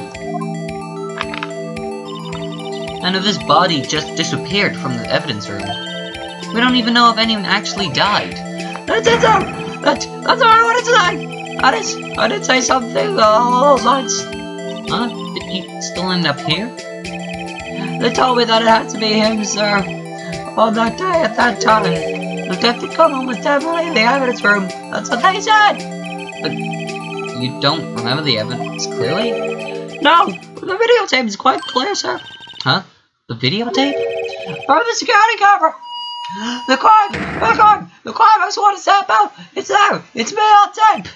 And if this body just disappeared from the evidence room, we don't even know if anyone actually died. That's it, sir! That's what I wanted to say! I did say something along those lines. Huh? Did he still end up here? They told me that it had to be him, sir. On that day, at that time. Detective Goodman was definitely in the evidence room. That's what they said! But you don't remember the evidence clearly? No! The videotape is quite clear, sir. Huh? The videotape? From the security camera! The crime I just want to say about! It's there! It's me on tape!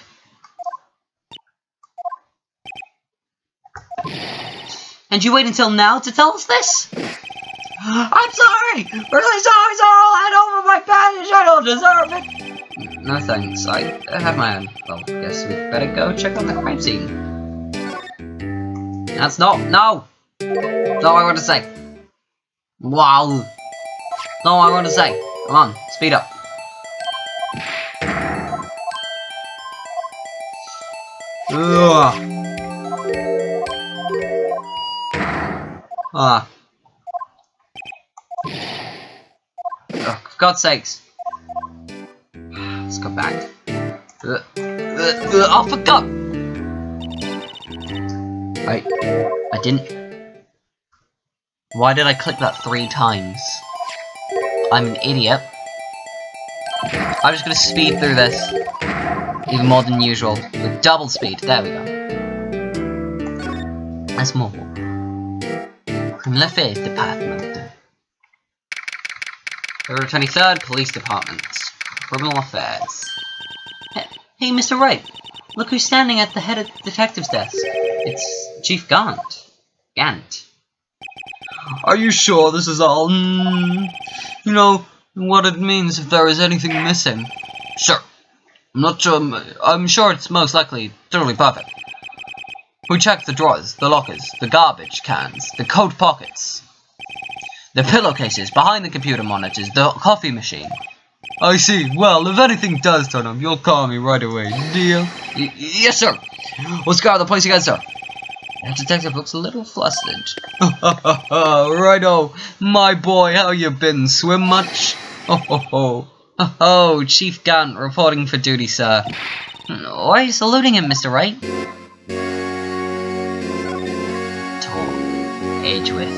And you wait until now to tell us this? I'm sorry! Really sorry, sir! I'll hand over my badge. I don't deserve it! No thanks, I have my own. Well, guess we'd better go check on the crime scene. That's no! Not what I want to say. Wow! Not what I want to say. Come on, speed up. Ugh. Ah. Oh, for God's sakes. Let's go back. Oh, for God! I didn't... Why did I click that 3 times? I'm an idiot. I'm just gonna speed through this. Even more than usual. With double speed. There we go. That's more. Criminal Affairs Department. February 23rd, Police Department. Criminal Affairs. Hey, Mr. Wright. Look who's standing at the head of the detective's desk. It's Chief Gant. Are you sure this is all? You know what it means if there is anything missing? Sure. I'm not sure. I'm sure it's most likely totally perfect. We checked the drawers, the lockers, the garbage cans, the coat pockets, the pillowcases behind the computer monitors, the coffee machine. I see. Well, if anything does turn up, you'll call me right away. Deal? Yes, sir. We'll scour the place again, sir. The detective looks a little flustered. Righto, my boy. How you been? Swim much? Oh, Chief Gant reporting for duty, sir. Why are you saluting him, Mr. Wright? Age with.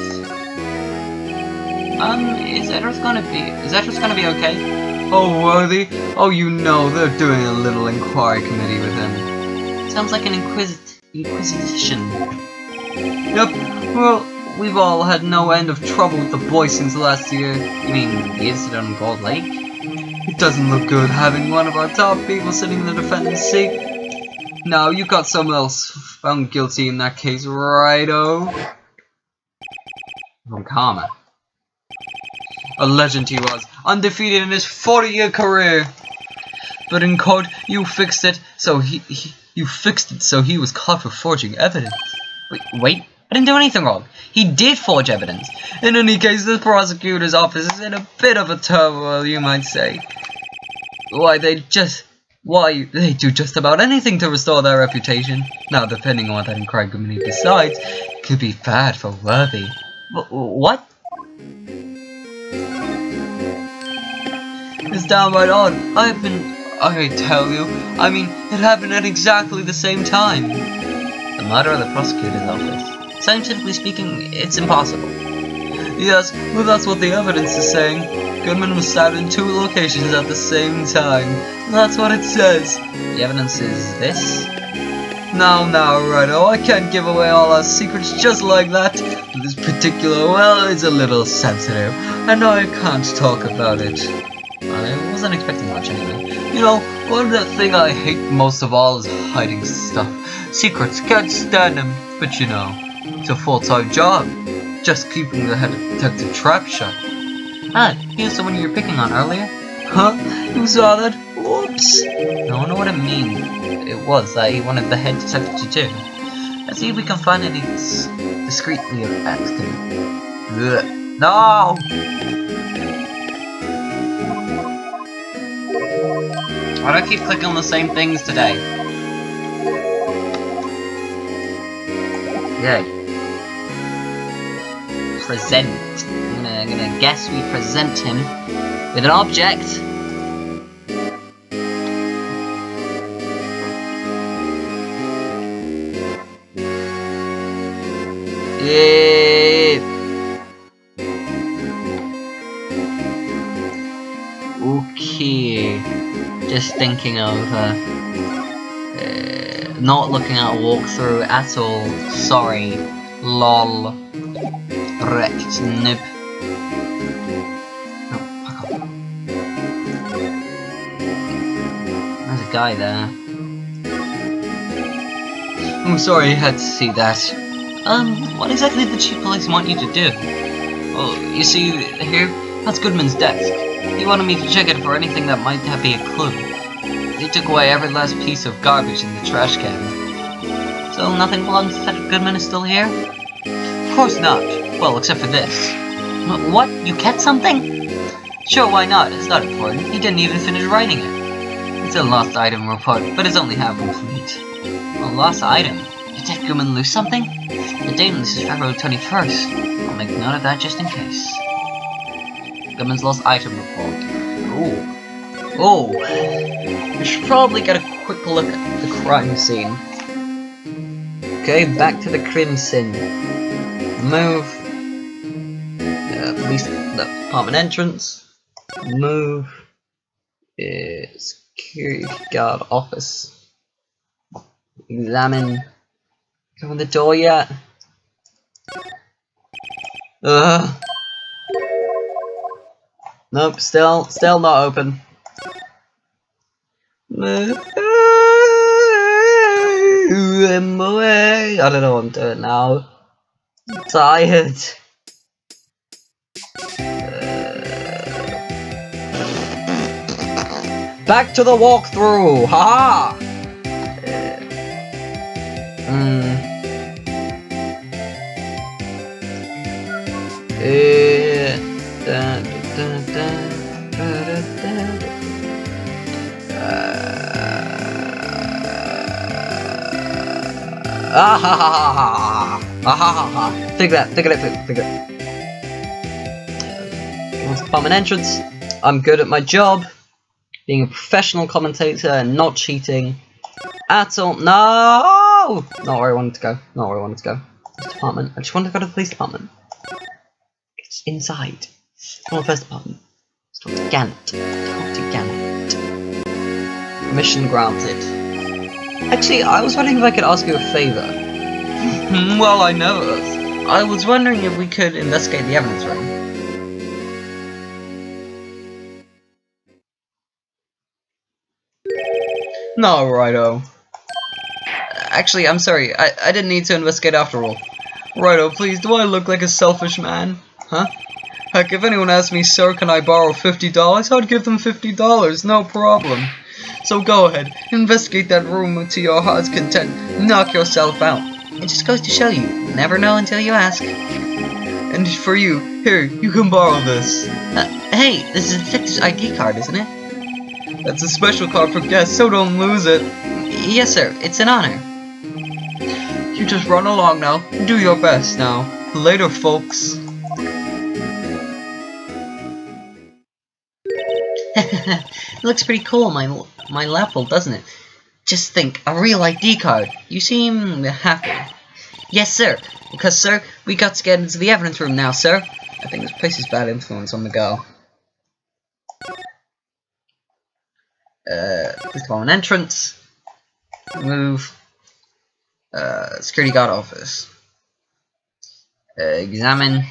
Is Edward's gonna be okay? Oh, Worthy? Oh, you know, they're doing a little inquiry committee with him. Sounds like an inquisition. Yep, well, we've all had no end of trouble with the boy since last year. You mean the incident on Gold Lake? It doesn't look good having one of our top people sitting in the defendant's seat. Now, you got someone else found guilty in that case, righto? From Karma. A legend he was, undefeated in his 40-year career. But in court, you fixed it so he was caught for forging evidence. Wait, I didn't do anything wrong. He did forge evidence. In any case, the prosecutor's office is in a bit of a turmoil, you might say. Why, they do just about anything to restore their reputation. Now, depending on what that Craigmini decides, could be bad for Worthy. What? It's downright odd. I tell you, I mean, it happened at exactly the same time. The murder of the prosecutor's office. Scientifically speaking, it's impossible. Yes, but that's what the evidence is saying. Goodman was stabbed in 2 locations at the same time. That's what it says. The evidence is this? Now, Righto, I can't give away all our secrets just like that. This particular, well, it's a little sensitive. I know I can't talk about it. I wasn't expecting much anyway. You know, one thing I hate most of all is hiding stuff. Secrets, can't stand them. But you know, it's a full-time job. Just keeping the head of Detective Trap shut. Ah, he was the one you were picking on earlier? Huh? You saw that? Whoops. I don't know what it means. It was that he wanted the head detective to do. Let's see if we can find any discreetly affect him. Ugh. No! Why do I keep clicking on the same things today? Yay. Present. I'm gonna guess we present him with an object. Okay. Just thinking of not looking at a walkthrough at all. Sorry. Lol. Wrecked nib. Oh, fuck off. There's a guy there. I'm sorry you had to see that. What exactly did Chief Police want you to do? Well, you see, here, that's Goodman's desk. He wanted me to check it for anything that might be a clue. He took away every last piece of garbage in the trash can. So nothing belongs to Detective Goodman is still here? Of course not. Well, except for this. What? You kept something? Sure, why not? It's not important. He didn't even finish writing it. It's a lost item report, but it's only half complete. A lost item? Did Detective Goodman lose something? The date on this is February 21st. I'll make note of that just in case. Goodman's lost item report. Ooh. Oh. We should probably get a quick look at the crime scene. Okay, back to the crime scene. Move. Police department entrance. Move. Security guard office. Examine. Open the door yet? Nope, still not open. I don't know what I'm doing now. I'm tired. Back to the walkthrough! Haha! Take that. Once upon an entrance, I'm good at my job, being a professional commentator and not cheating at all. No! Not where I wanted to go. Police department. I just wanted to go to the police department. It's inside. Come on, first department. Let's talk to Gannett. Permission granted. Actually, I was wondering if I could ask you a favor. Well, I know. I was wondering if we could investigate the evidence room. No, righto. Actually, I'm sorry. I didn't need to investigate after all. Righto, please, do I look like a selfish man? Huh? Heck, if anyone asked me, sir, can I borrow $50? I'd give them $50, no problem. So go ahead, investigate that room to your heart's content, knock yourself out. It just goes to show you, never know until you ask. And for you, here, you can borrow this. Hey, this is a detective's ID card, isn't it? That's a special card for guests, so don't lose it. Yes, sir, it's an honor. You just run along now, do your best now. Later, folks. It looks pretty cool on my lapel, doesn't it? Just think, a real ID card. You seem happy. Yes, sir. Because, sir, we got to get into the evidence room now, sir. I think this place is bad influence on the go. Please call an entrance. Move. Security guard office. Examine.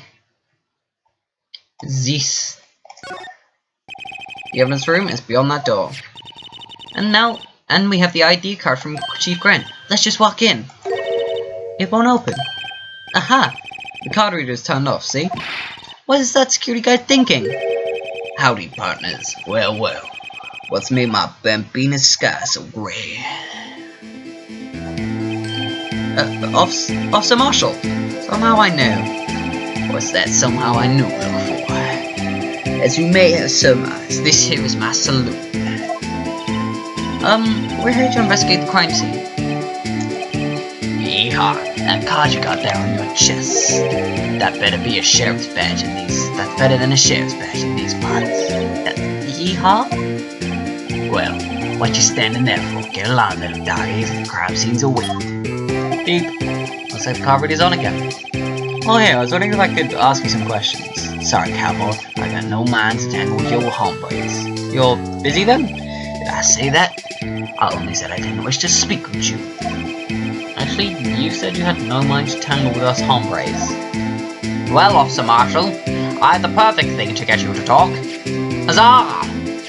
This. The evidence room is beyond that door. And we have the ID card from Chief Grant. Let's just walk in. It won't open. Aha! The card reader is turned off, see? What is that security guard thinking? Howdy, partners. Well, well. What's made my Bambina sky so grey? Officer Marshall. Somehow I know. What's that somehow I knew look for? As you may have surmised, this here is my saloon. We're here to investigate the crime scene. Yeehaw, that card you got there on your chest. That better be a sheriff's badge in these. That's better than a sheriff's badge in these parts. Yeehaw? Well, what you standing there for? Get along, little doggies. The crime scene's awaiting. Beep. Looks like the card reader's on again. Oh hey, I was wondering if I could ask you some questions. Sorry, cowboy, I got no mind to tangle with your homeboys. You're busy then? Did I say that? I only said I didn't wish to speak with you. Actually, you said you had no mind to tangle with us hombres. Well, Officer Marshall, I have the perfect thing to get you to talk. Huzzah!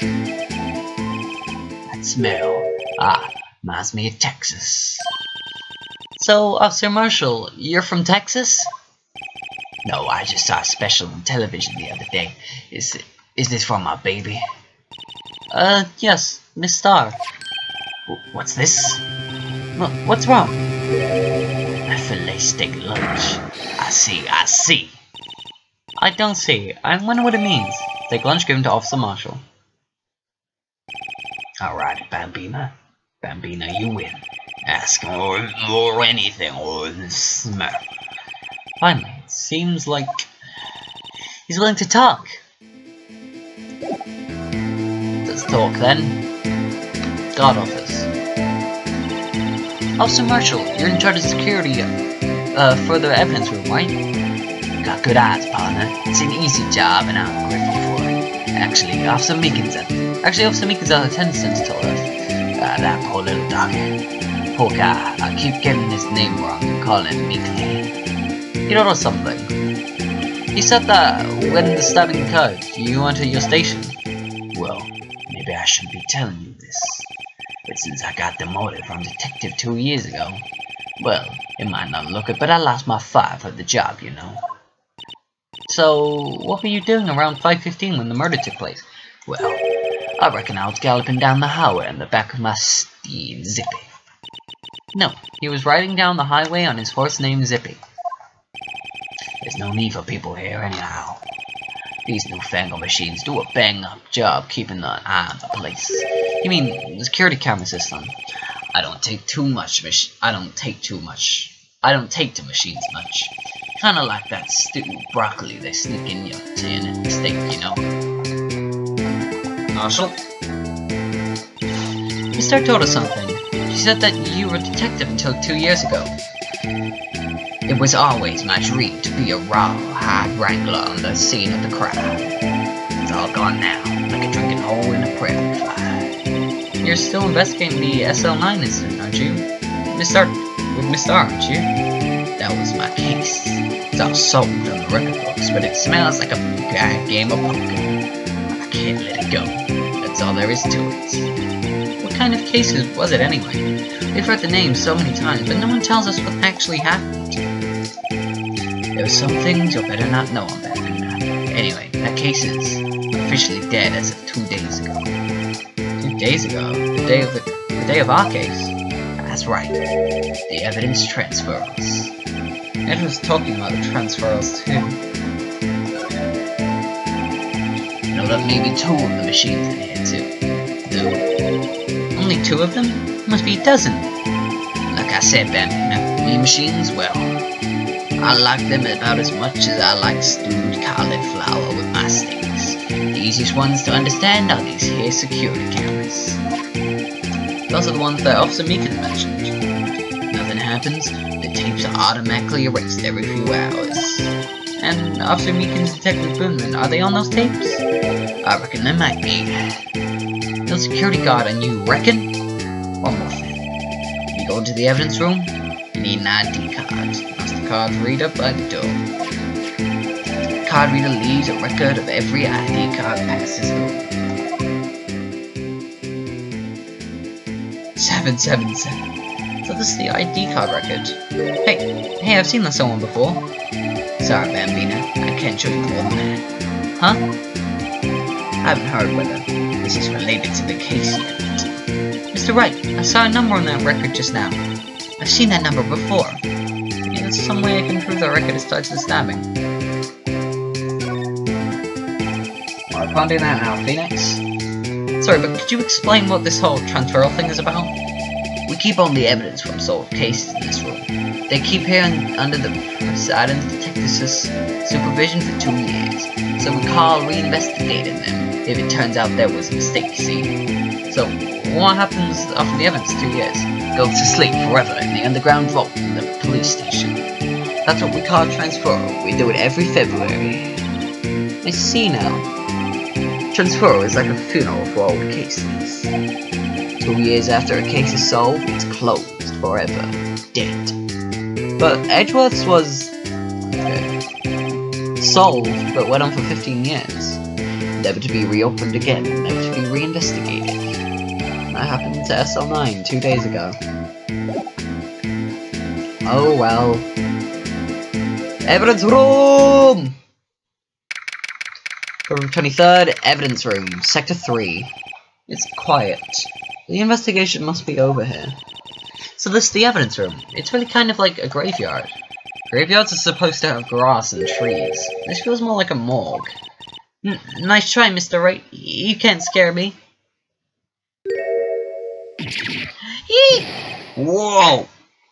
That smell. Reminds me of Texas. So, Officer Marshall, you're from Texas? No, I just saw a special on television the other day. Is this from my baby? Yes, Miss Starr. What's this? What's wrong? A filet steak lunch. I see. I don't see. I wonder what it means. Take lunch given to Officer Marshall. Alright, Bambina. Bambina, you win. Ask or anything or smell. Finally, it seems like he's willing to talk. Let's talk then. Guard office. Officer Marshall, you're in charge of security for the evidence room, right? Got good eyes, partner. It's an easy job and I'm grateful for it. Actually, Officer Meekins out of attendance told us. That poor little doggy. Poor guy, I keep getting his name wrong and calling him Meekly. You know something? He said that when the stabbing occurred, you entered your station. Well, maybe I shouldn't be telling you this. But since I got demoted from detective 2 years ago, well, it might not look it, but I lost my fire for the job, you know. So, what were you doing around 5:15 when the murder took place? Well, I reckon I was galloping down the highway on the back of my steed, Zippy. No, he was riding down the highway on his horse named Zippy. There's no need for people here anyhow. These newfangled machines do a bang-up job keeping an eye on the place. You mean the security camera system? I don't take to machines much. Kinda like that stewed broccoli they sneak in your tin and steak, you know. Marshall? Miss Starr told us something. She said that you were a detective until 2 years ago. It was always my dream to be a rawhide wrangler on the scene of the crime. It's all gone now, like a drinking hole in a prairie fire. You're still investigating the SL9 incident, aren't you? With Miss Starr, aren't you? That was my case. It's all solved on the record books, but it smells like a bad game of poker. I can't let it go. That's all there is to it. What kind of cases was it anyway? We've heard the name so many times, but no one tells us what actually happened. There are some things you'll better not know on that. Anyway, that case is officially dead as of 2 days ago. 2 8 days ago, the day of our case. That's right, the evidence transfers. Ed was talking about the transfers too. You know, that maybe 2 of the machines in here too. Though, only 2 of them? Must be a dozen. Like I said, Ben, me machines, well, I like them about as much as I like stewed cauliflower with my steaks. The easiest ones to understand are these here security cameras. Those are the ones that Officer Meekins mentioned. Nothing happens, the tapes are automatically erased every few hours. And Officer Meekins and Detective Boonman, are they on those tapes? I reckon they might be. No security guard, and you reckon? One more thing. When you go into the evidence room, you need an ID card. Ask the card reader by the door. The card reader leaves a record of every ID card passes through. 777. So this is the ID card record. Hey, I've seen this someone before. Sorry, Bambina, I can't show you more than that. Huh? I haven't heard whether this is related to the case yet. Mr. Wright, I saw a number on that record just now. I've seen that number before. Maybe there's some way I can prove that record is tied to the stabbing. Well, I can't do that now, Phoenix. Sorry, but could you explain what this whole transferal thing is about? We keep all the evidence from solved cases in this room. They keep here under the presiding detective's supervision for 2 years, so we call reinvestigating them if it turns out there was a mistake, see? So, what happens after the evidence 2 years? Goes to sleep forever in the underground vault in the police station. That's what we call transferal. We do it every February. I see now. Transferal is like a funeral for old cases. 2 years after a case is solved, it's closed forever. Dead. But Edgeworth's was solved, but went on for 15 years. Never to be reopened again, never to be reinvestigated. That happened to SL9 2 days ago. Oh well. Evidence room! February 23rd, evidence room, sector 3. It's quiet. The investigation must be over here. So this is the evidence room. It's really kind of like a graveyard. Graveyards are supposed to have grass and trees. This feels more like a morgue. Nice try, Mr. Wright. You can't scare me. Yee! Whoa!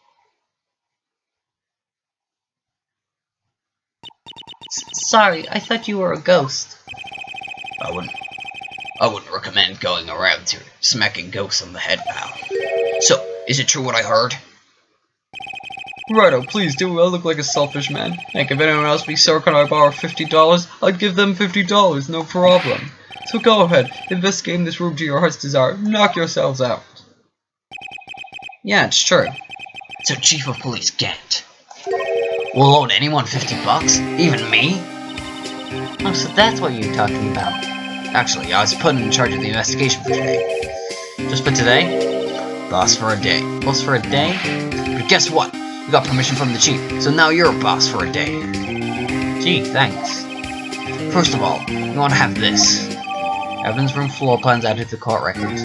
Sorry, I thought you were a ghost. I wouldn't recommend going around here smacking ghosts on the head, pal. So, is it true what I heard? Righto, please do. I look like a selfish man. Heck, if anyone else be sir, can I borrow $50? I'd give them $50, no problem. So go ahead, investigate this room to your heart's desire. Knock yourselves out. Yeah, it's true. So Chief of Police Gant will loan anyone $50? Even me? Oh, so that's what you're talking about. Actually, I was put in charge of the investigation for today. Just for today? Boss for a day. Boss for a day? But guess what? We got permission from the chief, so now you're a boss for a day. Gee, thanks. First of all, you want to have this. Evidence room floor plans added to the court record.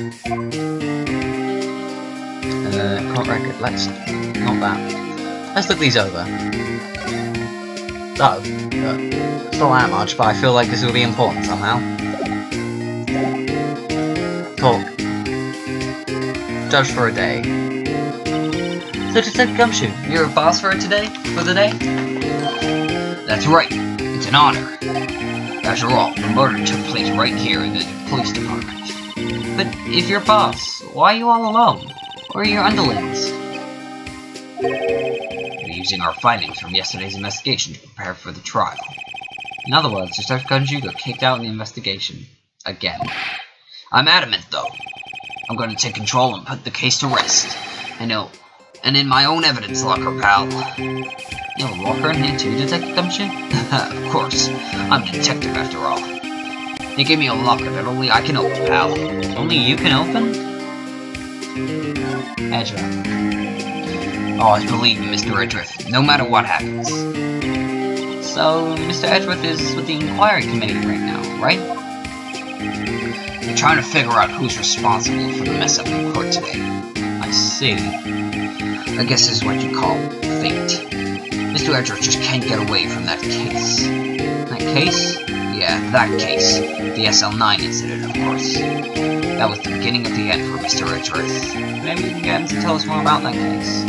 Court record, not that. Let's look these over. So, it's not that much, but I feel like this will be important somehow. Talk. Judge for a day. So Detective Gumshoe, you're a boss for the day? That's right. It's an honor. After all, the murder took place right here in the police department. But if you're boss, why are you all alone? Where are your underlings? We're using our findings from yesterday's investigation to prepare for the trial. In other words, Detective Gumshoe got kicked out in the investigation. Again. I'm adamant, though. I'm going to take control and put the case to rest. I know. And in my own evidence locker, pal. You have a locker in here too, Detective Gumshoe? Of course. I'm a detective after all. They gave me a locker that only I can open, pal. Only you can open? Edgeworth. Always believe me, Mr. Edgeworth, no matter what happens. So, Mr. Edgeworth is with the inquiry committee right now, right? We're trying to figure out who's responsible for the mess up in court today. I see. I guess this is what you call fate. Mr. Edgeworth just can't get away from that case. That case? Yeah, that case. The SL9 incident, of course. That was the beginning of the end for Mr. Edgeworth. Maybe you can get him to tell us more about that case.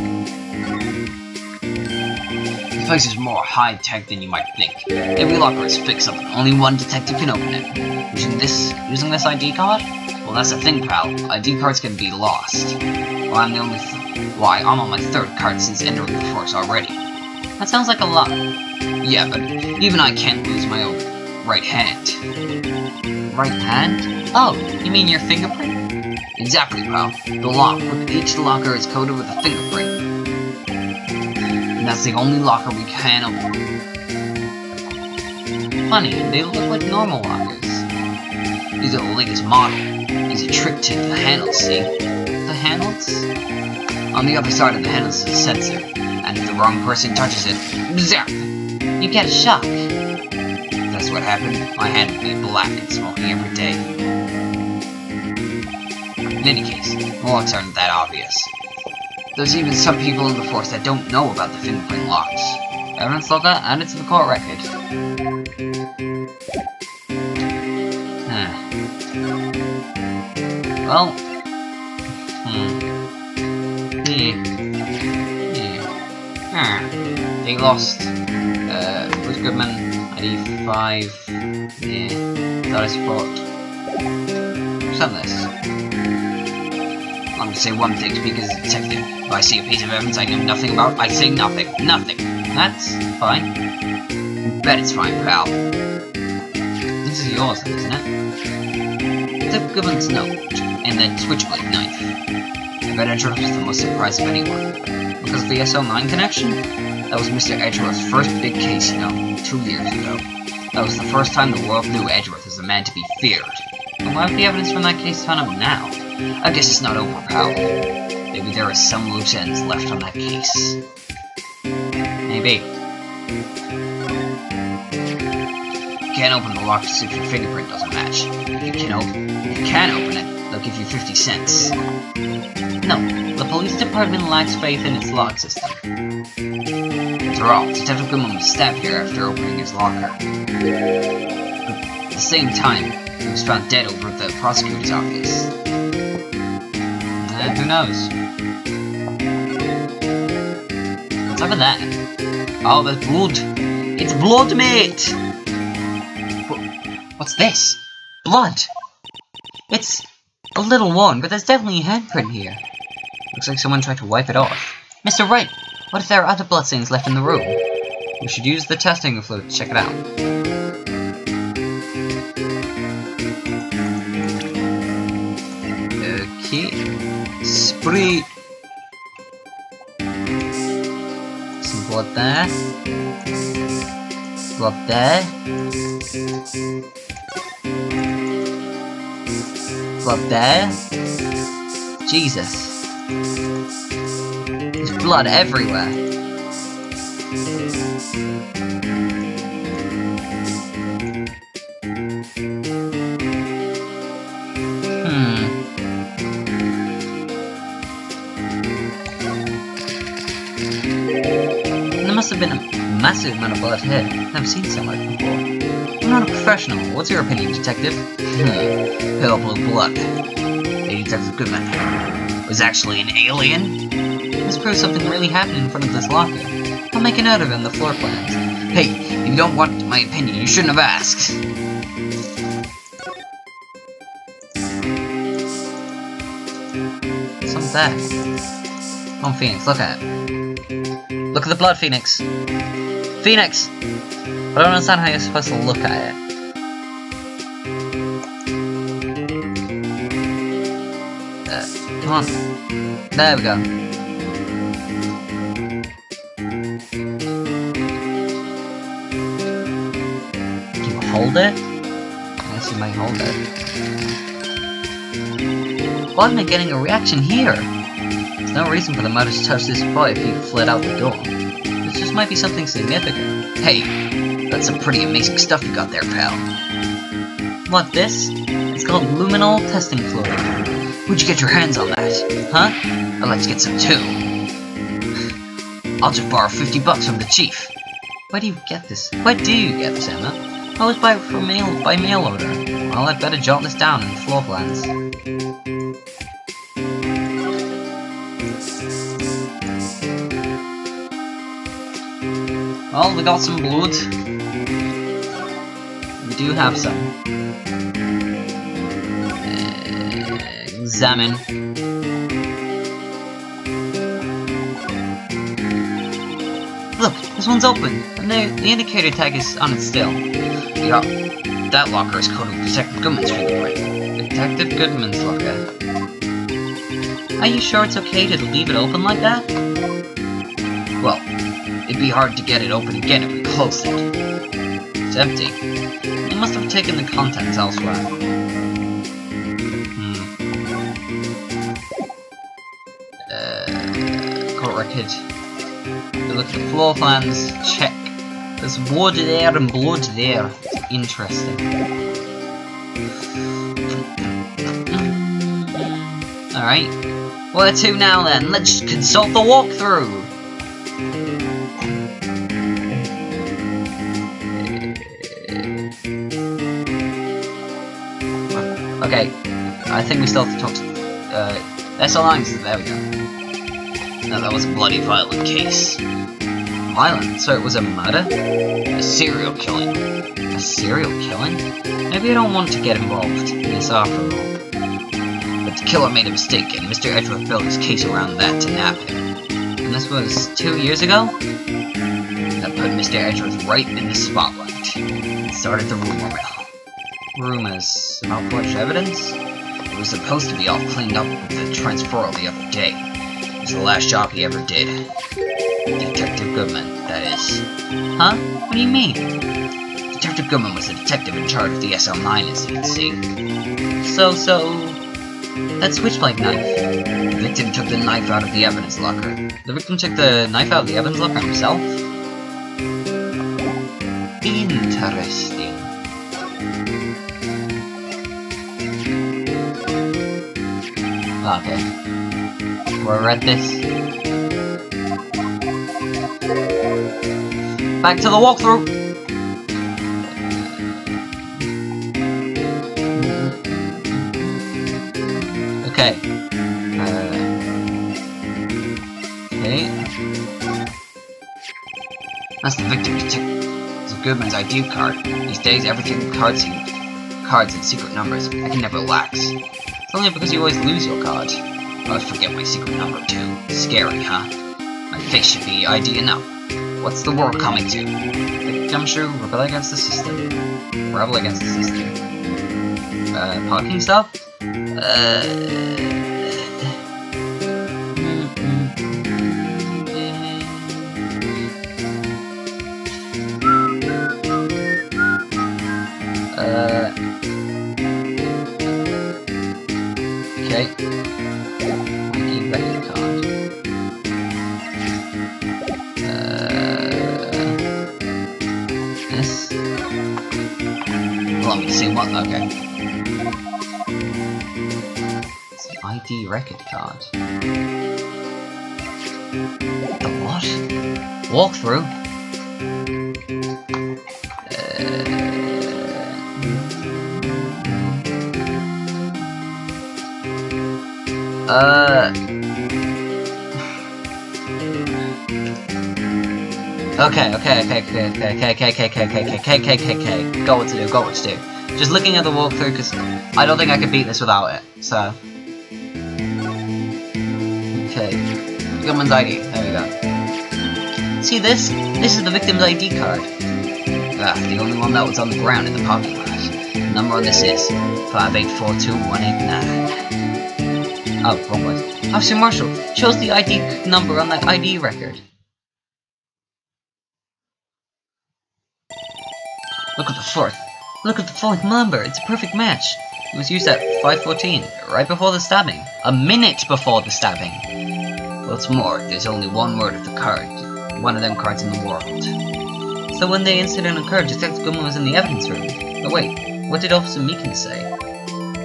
This place is more high-tech than you might think. Every locker is fixed up and only one detective can open it. Using this ID card? Well, that's the thing, pal. ID cards can be lost. Well, I'm the only I'm on my third card since entering the force already. That sounds like a lot. Yeah, but even I can't lose my own right hand. Right hand? Oh, you mean your fingerprint? Exactly, pal. The lock. Each locker is coded with a fingerprint. And that's the only locker we can open. Funny, they look like normal lockers. These are the latest model. These are tricked to the handles, see? The handles? On the other side of the handles is a sensor. And if the wrong person touches it, zap! You get a shock. If that's what happened, my hand would be black and smoking every day. In any case, the locks aren't that obvious. There's even some people in the force that don't know about the fingerprint locks. Evidence of that added to the court record. Well, They lost, Bruce Goodman, ID5, status report. What's on this? I'm gonna say one thing, speak as a detective. If I see a piece of evidence I know nothing about, I say nothing. Nothing. That's fine. You bet it's fine, pal. This is yours, isn't it? Detective Goodman's note, and then switchblade knife. I bet Edgeworth was the most surprised of anyone. Because of the SL9 connection? That was Mr. Edgeworth's first big case, 2 years ago. That was the first time the world knew Edgeworth was a man to be feared. And why have the evidence from that case found up now? I guess it's not over, pal. Maybe there are some loose ends left on that case. Maybe. You can't open the lock if your fingerprint doesn't match. If you can open it, they'll give you 50 cents. No, the police department lacks faith in its lock system. After all, Detective Goodman was stabbed here after opening his locker. At the same time, he was found dead over at the prosecutor's office. Who knows? What's up with that? Oh, there's blood. It's blood, mate! What's this? Blood! It's a little worn, but there's definitely a handprint here. Looks like someone tried to wipe it off. Mr. Wright, what if there are other bloodstains left in the room? We should use the testing fluid to check it out. Okay. Spray. Some blood there. Blood there. Blood there. Jesus. There's blood everywhere. There must have been a massive amount of blood here. Never seen so much before. I'm not a professional. What's your opinion, detective? Purple blood. Hey, Detective Goodman. Was actually an alien? This proves something really happened in front of this locker. I'll make a note of it in the floor plans. Hey, if you don't want my opinion, you shouldn't have asked. Something's there. Come on, Phoenix, look at it. Look at the blood, Phoenix. Phoenix! I don't understand how you're supposed to look at it. Come on. There we go. Can you hold it? Yes, you might hold it. Why am I getting a reaction here? There's no reason for the motor to touch this boy if he fled out the door. This just might be something significant. Hey, that's some pretty amazing stuff you got there, pal. What, this? It's called luminol testing fluid. Where'd you get your hands on that? Huh? I'd like to get some too. I'll just borrow $50 from the chief. Where do you get this? Where do you get this, Emma? I always buy it by mail order. Well, I'd better jot this down in the floor plans. Well, we got some blood. We do have some. Examine. Look, this one's open, and the indicator tag is on it still. Yeah, that locker is coded with Detective Goodman's fingerprint. Detective Goodman's locker. Are you sure it's okay to leave it open like that? Well, it'd be hard to get it open again if we closed it. It's empty. They must have taken the contents elsewhere. Court record. We look at the floor plans. Check. There's wood there and blood there. It's interesting. Alright. Where to now then? Let's consult the walkthrough. Okay, I think we still have to talk to, SL9, there we go. No, that was a bloody violent case. Violent? So it was a murder? A serial killing. A serial killing? Maybe I don't want to get involved in this after all. But the killer made a mistake, and Mr. Edgeworth built his case around that to nab him. And this was 2 years ago? That put Mr. Edgeworth right in the spotlight. It started the rumor mill. Rumors about what evidence? It was supposed to be all cleaned up with the transferal the other day. It was the last job he ever did. Detective Goodman, that is. Huh? What do you mean? Detective Goodman was the detective in charge of the SL9 incident, see? So, that switchblade knife. The victim took the knife out of the evidence locker. The victim took the knife out of the evidence locker himself? Interesting. Okay. Where I read this. Back to the walkthrough! Okay. Okay. That's the victim Detective Goodman's ID card. These days, everything cards and secret numbers. I can never lax. It's only because you always lose your card. I always forget my secret number too. Scary, huh? My face should be ID enough. What's the world coming to? The gumshoe, rebel against the system. Rebel against the system. Parking stuff? Okay. ID record card. This. Well, I'm the same one, okay. It's an ID record card. The what? Walkthrough? Okay. Go what to do. Just looking at the walkthrough, because I don't think I could beat this without it, so. Okay. Goodman's ID, there we go. See this? This is the victim's ID card. Ah, the only one that was on the ground in the parking lot. The number on this is 5842189. Oh, wrong place. Officer Marshall, shows the ID number on that ID record. Look at the fourth number. It's a perfect match. It was used at 5:14, right before the stabbing. A minute before the stabbing. What's more, there's only one word of the card. One of them cards in the world. So when the incident occurred, Detective Goodman was in the evidence room. But wait, what did Officer Meekins say?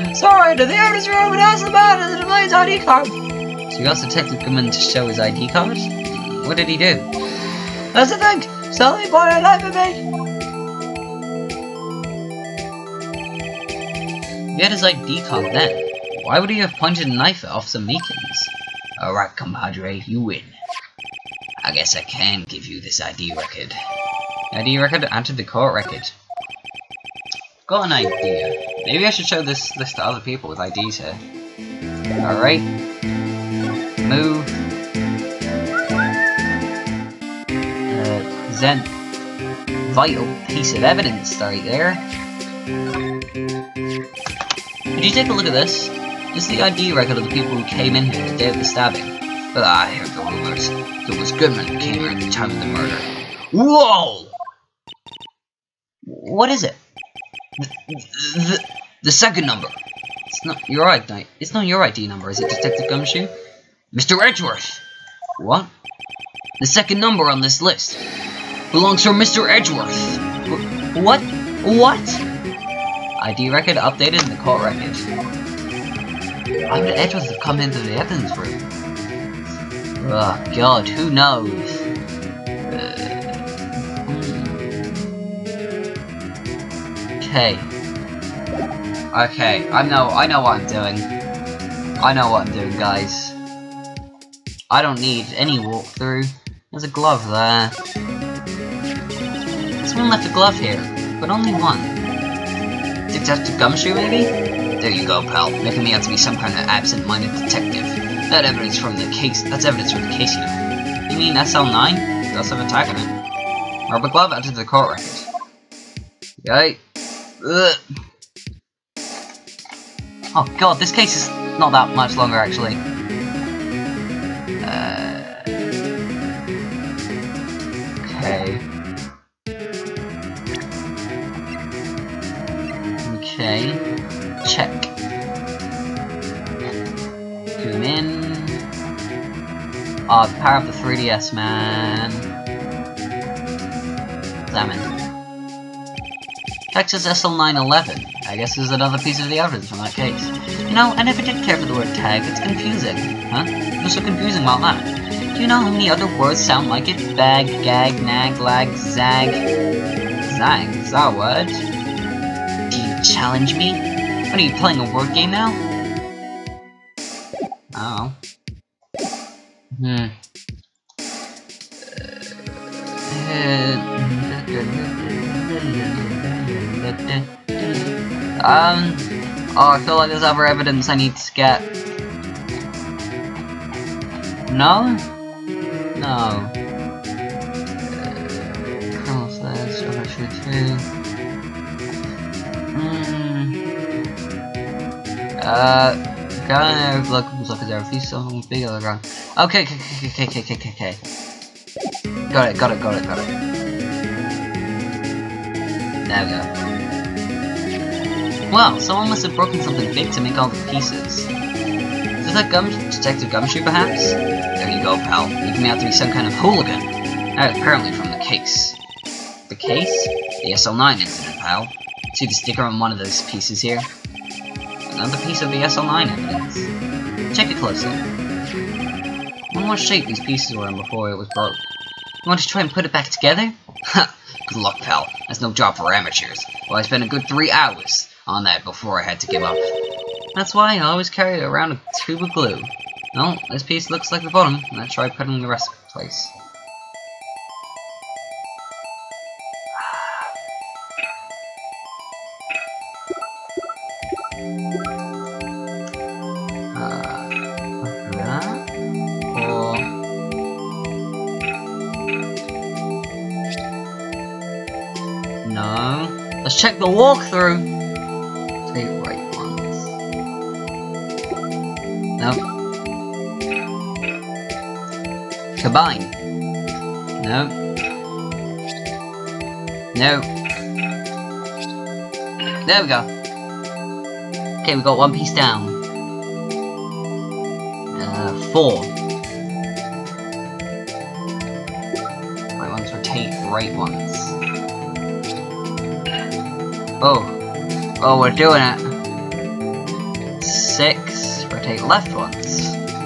Sorry to the evidence room and asked about it, the man's ID card. So you asked Detective Goodman to show his ID card? What did he do? That's the thing. Suddenly pointed a knife at me. He had his ID card then. Why would he have pointed a knife at Officer Meekins? Alright, compadre, you win. I guess I can give you this ID record. ID record? Add to the court record. Got an idea. Maybe I should show this list to other people with IDs here. Alright. Move. Present. Vital piece of evidence right there. Could you take a look at this? This is the ID record of the people who came in here the day of the stabbing. But I heard the rumors. It was Goodman who came here at the time of the murder. Whoa! What is it? The second number. It's not your ID. It's not your ID number, is it, Detective Gumshoe? Mr. Edgeworth. What? The second number on this list belongs to Mr. Edgeworth. What? What? ID record updated in the court record. Why would Edgeworth have come into the evidence room? Oh God, who knows? Okay, I know what I'm doing. I know what I'm doing, guys. I don't need any walkthrough. There's a glove there. Someone left a glove here, but only one. Detective Gumshoe, maybe? There you go, pal. Making me out to be some kind of absent-minded detective. That's evidence from the case, you know. You mean SL9? It does have a tag on it. Rubber glove added to the court record. Okay. Ugh. Oh God, this case is not that much longer, actually. Okay. Okay. Check. Zoom in. Oh, the power of the 3DS, man. Examine. Texas SL911. I guess there's another piece of the evidence from that case. You know, I never did care for the word tag. It's confusing. Huh? What's so confusing about that? Do you know how many other words sound like it? Bag, gag, nag, lag, zag. Zag? Is that a word? Do you challenge me? What, are you playing a word game now? Oh. Oh, I feel like there's other evidence I need to get. No? No. Cross this, over shoot through. Ground look at there. If you something big on the ground. Okay. Got it. There we go. Wow, someone must have broken something big to make all the pieces. Is that Detective Gumshoe, perhaps? There you go, pal. Making me out to be some kind of hooligan. Apparently from the case. The case? The SL9 incident, pal. See the sticker on one of those pieces here? Another piece of the SL9 evidence. Check it closely. I wonder what shape these pieces were in before it was broke. You want to try and put it back together? Ha! Good luck, pal. That's no job for amateurs. Well, I spent a good 3 hours on that before I had to give up. That's why I always carry around a tube of glue. No, this piece looks like the bottom. Let's try putting the rest in place. No. Let's check the walkthrough. Take right ones. No. Combine. No. No. There we go. Okay, we got one piece down. 4. Right ones rotate right ones. Oh, we're doing it. rotate left once.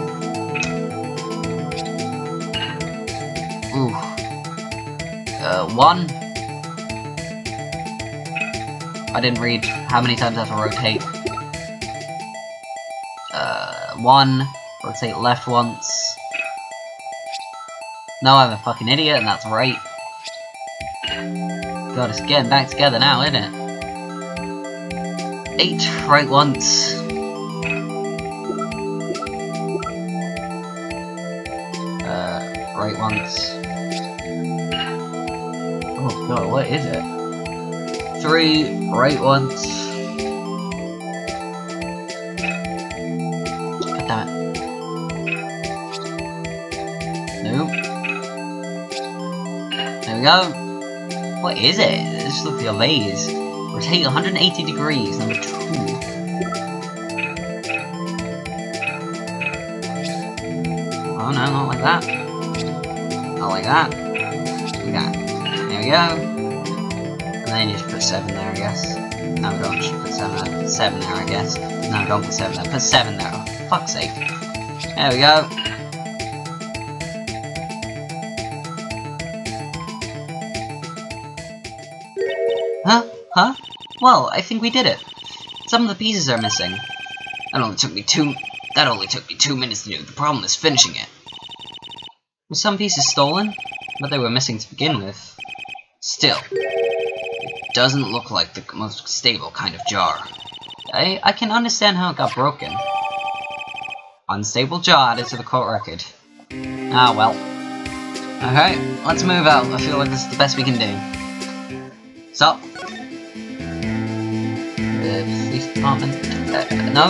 Ooh. 1. I didn't read how many times I have to rotate. 1. Rotate left once. No, I'm a fucking idiot, and that's right. God, it's getting back together now, isn't it? 8. Right once. Right once. Oh god, what is it? 3. Right once. God damn it. Nope. There we go. What is it? It just looks like a vase. Rotate 180 degrees, number 2. Oh no, not like that. Not like that. Like that. There we go. And then you just put 7 there, I guess. No, don't just put 7 there. 7 there, I guess. No, don't put 7 there. Put 7 there. Oh, for fuck's sake. There we go. Huh? Huh? Well, I think we did it. Some of the pieces are missing. That only took me 2 minutes to do. The problem is finishing it. Were some pieces stolen? But they were missing to begin with. Still, it doesn't look like the most stable kind of jar. I can understand how it got broken. Unstable jar added to the court record. Ah well. Okay, let's move out. I feel like this is the best we can do. Stop. Police department. No.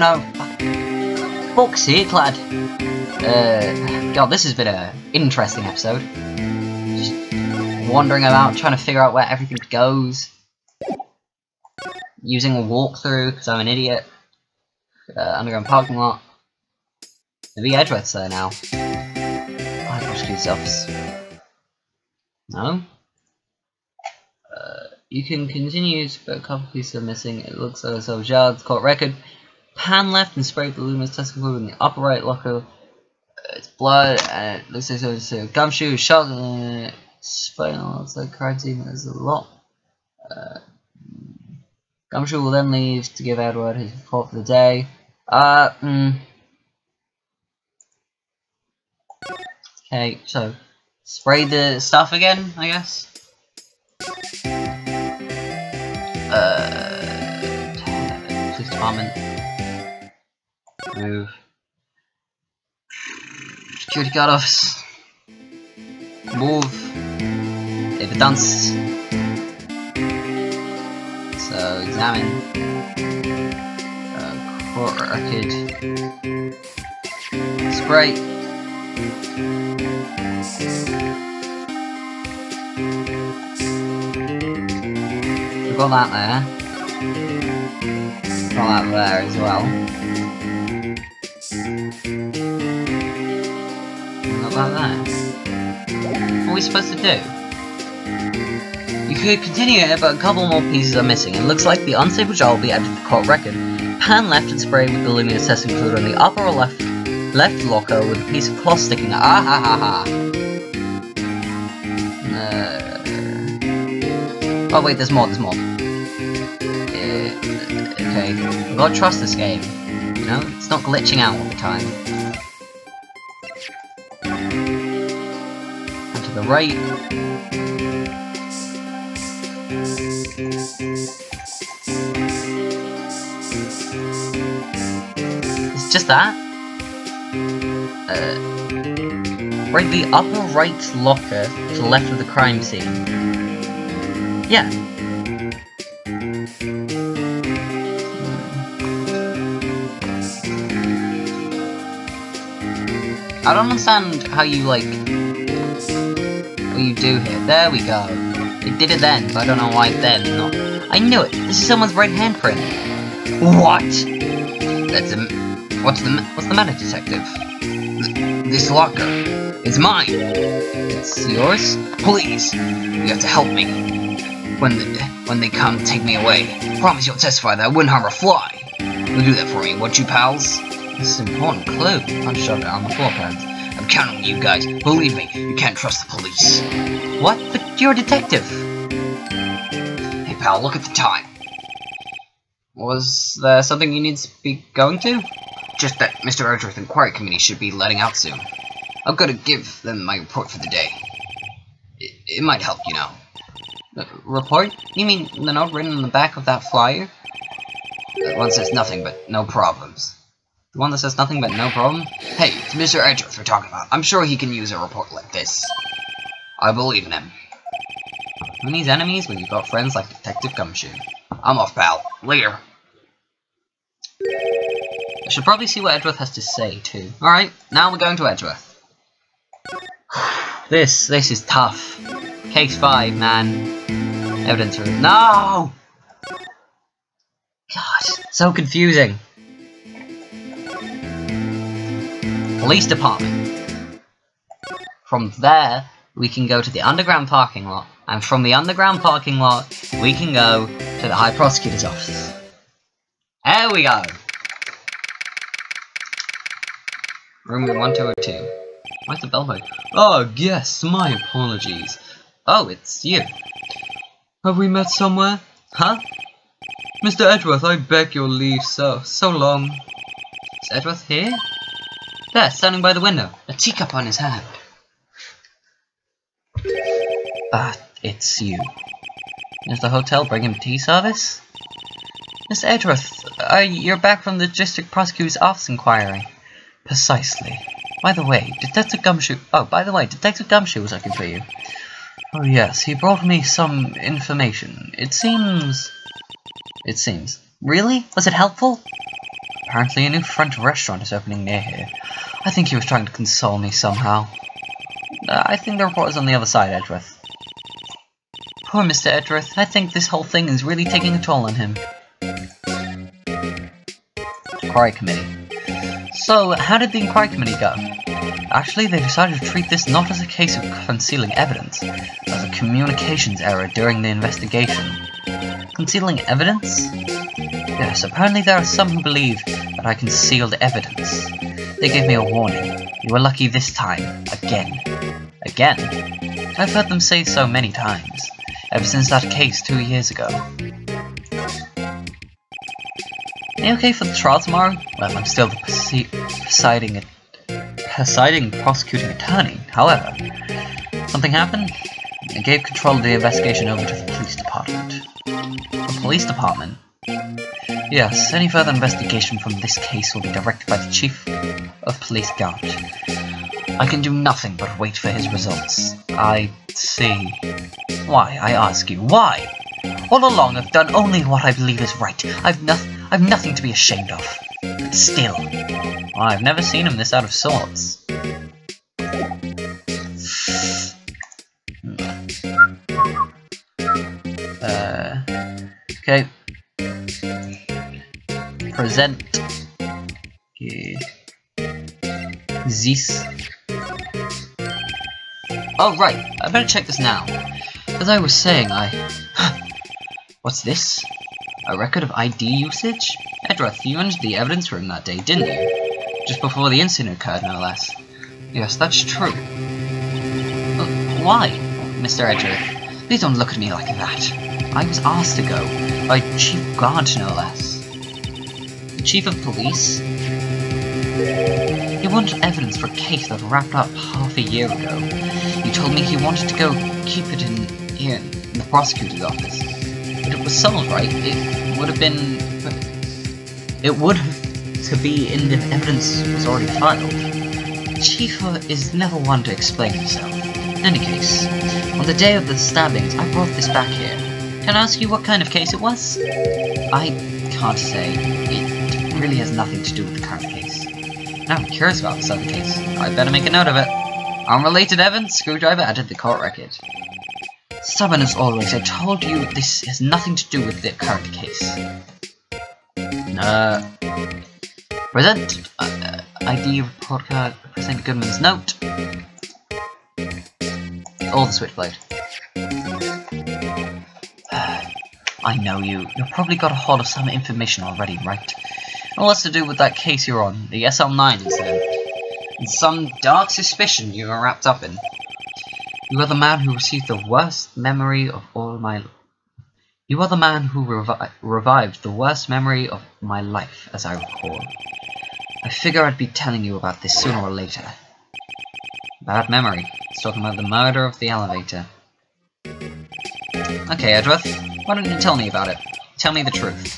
Fuck's sake, lad. God, this has been an interesting episode. Just wandering about, trying to figure out where everything goes. Using a walkthrough, because I'm an idiot. Underground parking lot. Maybe Edgeworth's there now. I prosecute stuffs. No? You can continue, but a couple pieces are missing. It looks like a yard's court record. Pan left and sprayed the luminous testing fluid in the upper right locker. It's blood, and it looks like it's a gumshoe shot in the spinal outside crime scene. There's a lot. Gumshoe will then leave to give Edward his report for the day. Okay, so spray the stuff again, I guess. Police department. Move. Security guard office. Move. David Dunst. So examine. Court record. Spray. We've got that there. Got that there as well. Got that there. What are we supposed to do? You could continue it, but a couple more pieces are missing. It looks like the unstable jar will be added to the court record. Pan left and spray with the luminous testing fluid on the upper or left locker with a piece of cloth sticking out. Ah ha ha ha. Oh wait, there's more. Okay, I've got to trust this game. You know, it's not glitching out all the time. And to the right. It's just that. Right, the upper right locker to the left of the crime scene. Yeah. I don't understand how you, like, what you do here. There we go. It did it then, but I don't know why then not. I knew it! This is someone's right handprint! What? What's the matter, detective? This locker. It's mine! It's yours? Please! You have to help me. When they come, take me away. Promise you'll testify that I wouldn't harm a fly. You'll do that for me, won't you, pals? This is an important clue. I'll shove it on the floor pad. I'm counting on you guys. Believe me, you can't trust the police. What? But you're a detective. Hey pal, look at the time. Was there something you need to be going to? Just that Mr. Edgeworth Inquiry Committee should be letting out soon. I've got to give them my report for the day. It might help, you know. Report? You mean the note written on the back of that flyer? The one says nothing but no problems. The one that says nothing but no problem? Hey, it's Mr. Edgeworth we're talking about. I'm sure he can use a report like this. I believe in him. Who needs enemies when you've got friends like Detective Gumshoe? I'm off, pal. Later. I should probably see what Edgeworth has to say, too. Alright, now we're going to Edgeworth. This is tough. Case 5, man. Evidence room. No! God, so confusing. Police department. From there, we can go to the underground parking lot. And from the underground parking lot, we can go to the High Prosecutor's office. There we go. Room 1202. Why's the bell going? Oh, yes, my apologies. Oh, it's you. Have we met somewhere? Huh? Mr. Edgeworth, I beg your leave, so long. Is Edgeworth here? There, standing by the window, a teacup on his hand. It's you. Is the hotel bringing tea service? Mr. Edgeworth, you're back from the District Prosecutor's Office inquiry. Precisely. By the way, Detective Gumshoe was looking for you. Oh yes, he brought me some information. It seems... Really? Was it helpful? Apparently a new French restaurant is opening near here. I think he was trying to console me somehow. I think the report is on the other side, Edgeworth. Poor Mr. Edgeworth. I think this whole thing is really taking a toll on him. Inquiry Committee. So, how did the Inquiry Committee go? Actually, they decided to treat this not as a case of concealing evidence, as a communications error during the investigation. Concealing evidence? Yes, apparently there are some who believe that I concealed evidence. They gave me a warning. You were lucky this time. Again. Again? I've heard them say so many times, ever since that case 2 years ago. Are you okay for the trial tomorrow? Well, I'm still the presiding prosecuting attorney. However, something happened. I gave control of the investigation over to the police department. The police department? Yes, any further investigation from this case will be directed by the Chief of Police Gaunt. I can do nothing but wait for his results. I see. Why, I ask you, why? All along I've done only what I believe is right. I've nothing to be ashamed of. But still. Well, I've never seen him this out of sorts. Okay. Present. This. Oh, right. I better check this now. As I was saying, What's this? A record of ID usage? Edgeworth, you entered the evidence room that day, didn't you? Just before the incident occurred, no less. Yes, that's true. Why, Mr. Edgeworth? Please don't look at me like that. I was asked to go, by Chief Gaunt, no less. The Chief of Police? He wanted evidence for a case that wrapped up half a year ago. He told me he wanted to go keep it in the prosecutor's office. But it was sold, right? It would have been... It would have to be in the evidence was already filed. Chief is never one to explain himself. In any case, on the day of the stabbings, I brought this back here. Can I ask you what kind of case it was? I can't say. It really has nothing to do with the current case. Now I'm curious about this other case. I better make a note of it. Unrelated evidence, screwdriver added to the court record. Stubborn as always, I told you this has nothing to do with the current case. Present ID report card, present Goodman's note. All the switchblade. I know you. You've probably got a hold of some information already, right? All that's to do with that case you're on, the SL9 incident. And some dark suspicion you are wrapped up in. You are the man who received the worst memory of all my... You are the man who revived the worst memory of my life, as I recall. I figure I'd be telling you about this sooner or later. Bad memory. It's talking about the murder of the elevator. Okay, Edgeworth, why don't you tell me about it? Tell me the truth.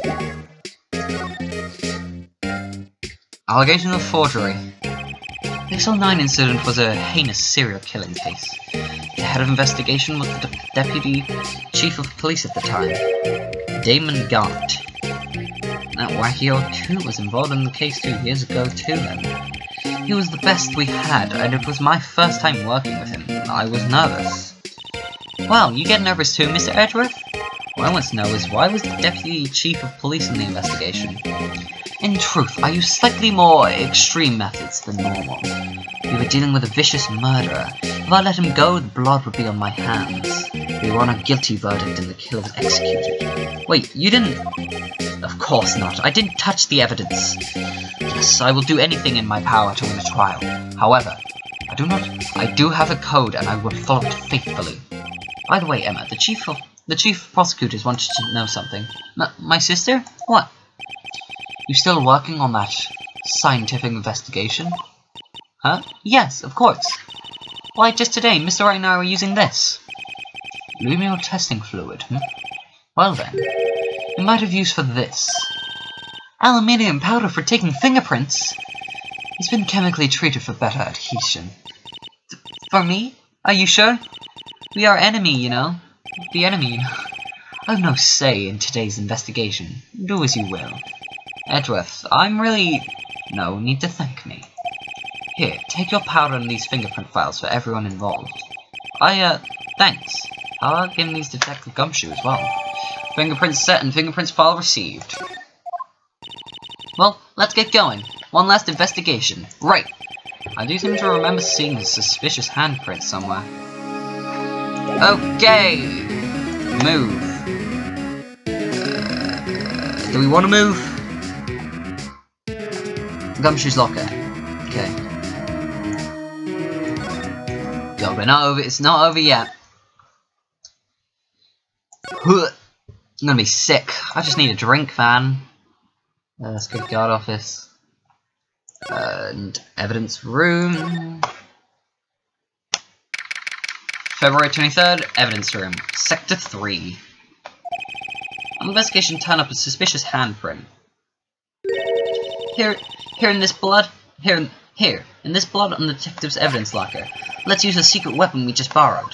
Allegation of forgery. The SL9 incident was a heinous serial killing case. The head of investigation was the Deputy Chief of Police at the time, Damon Gaunt. That wacky old coot was involved in the case 2 years ago too then. He was the best we had, and it was my first time working with him. I was nervous. Well, you get nervous too, Mr. Edgeworth? What I want to know is why was the Deputy Chief of Police in the investigation? In truth, I used slightly more extreme methods than normal. We were dealing with a vicious murderer. If I let him go, the blood would be on my hands. We were on a guilty verdict and the killer was executed. Wait, you didn't... Of course not. I didn't touch the evidence. Yes, I will do anything in my power to win a trial. However, I do have a code and I will follow it faithfully. By the way, Emma, the chief of prosecutors wanted to know something. My sister? What? You still working on that scientific investigation? Huh? Yes, of course. Why, just today, Mr. Wright and I were using this. Luminal testing fluid, Well then, it might have used for this. Aluminium powder for taking fingerprints. It's been chemically treated for better adhesion. For me? Are you sure? We are enemy, you know. The enemy, you know. I have no say in today's investigation. Do as you will. Edgeworth, I'm really... No need to thank me. Here, take your powder and these fingerprint files for everyone involved. Thanks. I'll give these Detective Gumshoe as well. Fingerprints set and fingerprints file received. Well, let's get going. One last investigation. Right. I do seem to remember seeing a suspicious handprint somewhere. Okay. Move. Do we want to move? Gumshoe's locker. Okay. Go, we're not over. It's not over yet. I'm gonna be sick. I just need a drink, man. Let's go to guard office. And evidence room. February 23rd, evidence room. Sector 3. Investigation turned up a suspicious handprint. Here in this blood. Here in this blood on the detective's evidence locker. Let's use the secret weapon we just borrowed.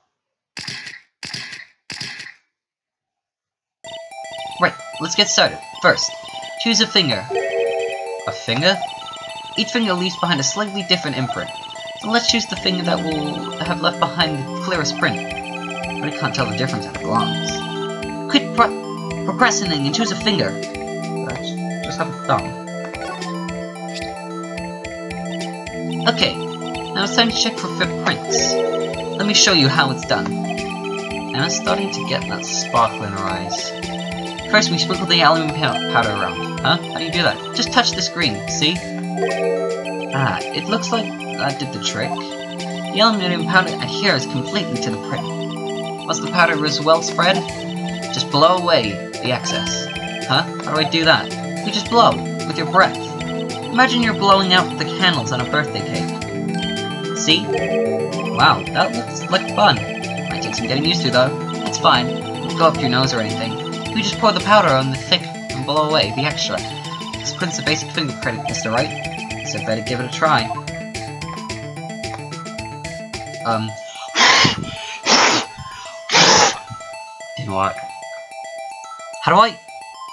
Right, let's get started. First, choose a finger. A finger? Each finger leaves behind a slightly different imprint. So let's choose the finger that will have left behind the clearest print. But I can't tell the difference at a glance. Quit procrastinating and choose a finger. Just have a thumb. Okay, now it's time to check for footprints. Let me show you how it's done. And I'm starting to get that sparkle in her eyes. First, we sprinkle the aluminum powder around. Huh? How do you do that? Just touch the screen, see? Ah, it looks like that did the trick. The aluminum powder adheres completely to the print. Once the powder is well spread, just blow away the excess. Huh? How do I do that? You just blow, with your breath. Imagine you're blowing out the candles on a birthday cake. See? Wow, that looks like fun. Might take some getting used to though. It's fine. Don't go up your nose or anything. You just pour the powder on the thick and blow away the extra. This print's a basic fingerprint, Mr. Wright. So better give it a try. Didn't work. How do I?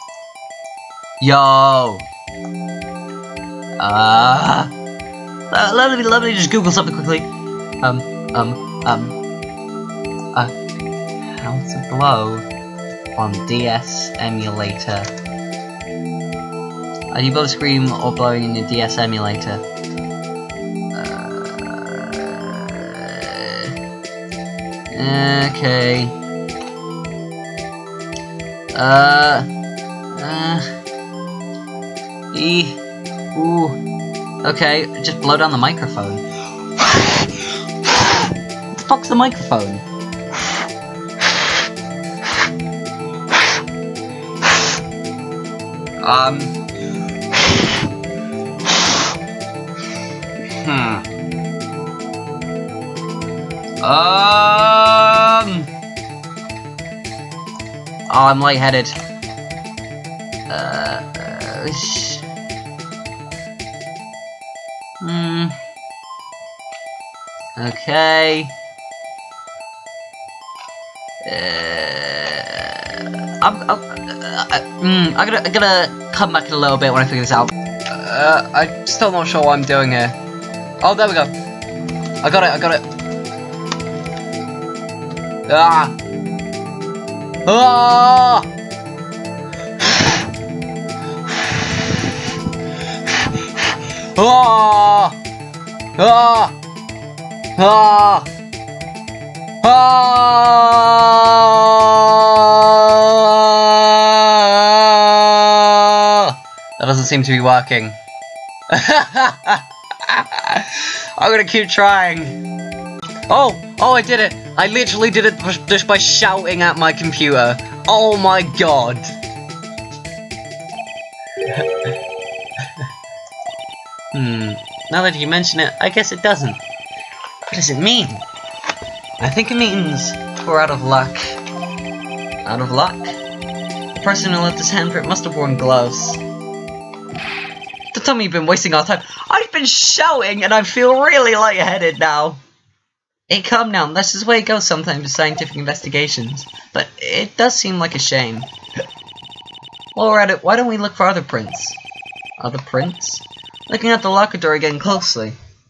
Yo. Let me just Google something quickly. How to blow on DS emulator. Are you both scream or blowing in your DS emulator? Okay. E. Ooh. Okay, just blow down the microphone. What the fuck's the microphone? Oh, I'm lightheaded. Okay. I'm gonna come back in a little bit when I figure this out. I'm still not sure what I'm doing here. Oh, there we go. I got it. Ah! Ah! Ah! Ah! Ah! Ah! That doesn't seem to be working. I'm gonna keep trying. Oh, I did it. I literally did it just by shouting at my computer. Oh my god. Now that you mention it, I guess it doesn't. What does it mean? I think it means we're out of luck. Out of luck? The person who left his handprint must have worn gloves. Don't tell me you've been wasting our time. I've been shouting and I feel really lightheaded now. Hey, calm down. That's just the way it goes sometimes with scientific investigations. But it does seem like a shame. While we're at it, why don't we look for other prints? Other prints? Looking at the locker door again closely.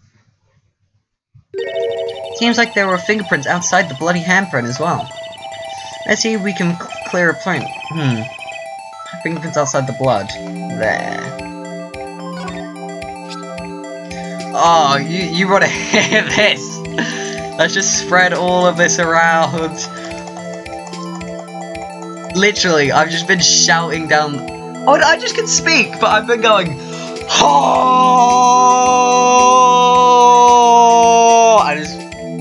Seems like there were fingerprints outside the bloody handprint as well. Let's see if we can clear a print. Fingerprints outside the blood. There. Oh, you wanna hear this? Let's just spread all of this around. Literally, I've just been shouting down. Oh, I just can speak, but I've been going. Oh! I just.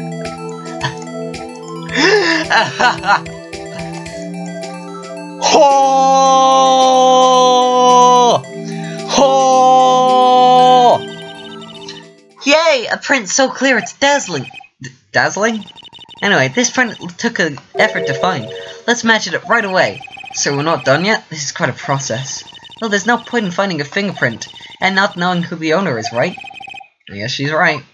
Oh! Oh! Yay! A print so clear it's dazzling. Dazzling? Anyway, this print took an effort to find. Let's match it up right away. So we're not done yet? This is quite a process. Well, there's no point in finding a fingerprint and not knowing who the owner is, right? I guess she's right.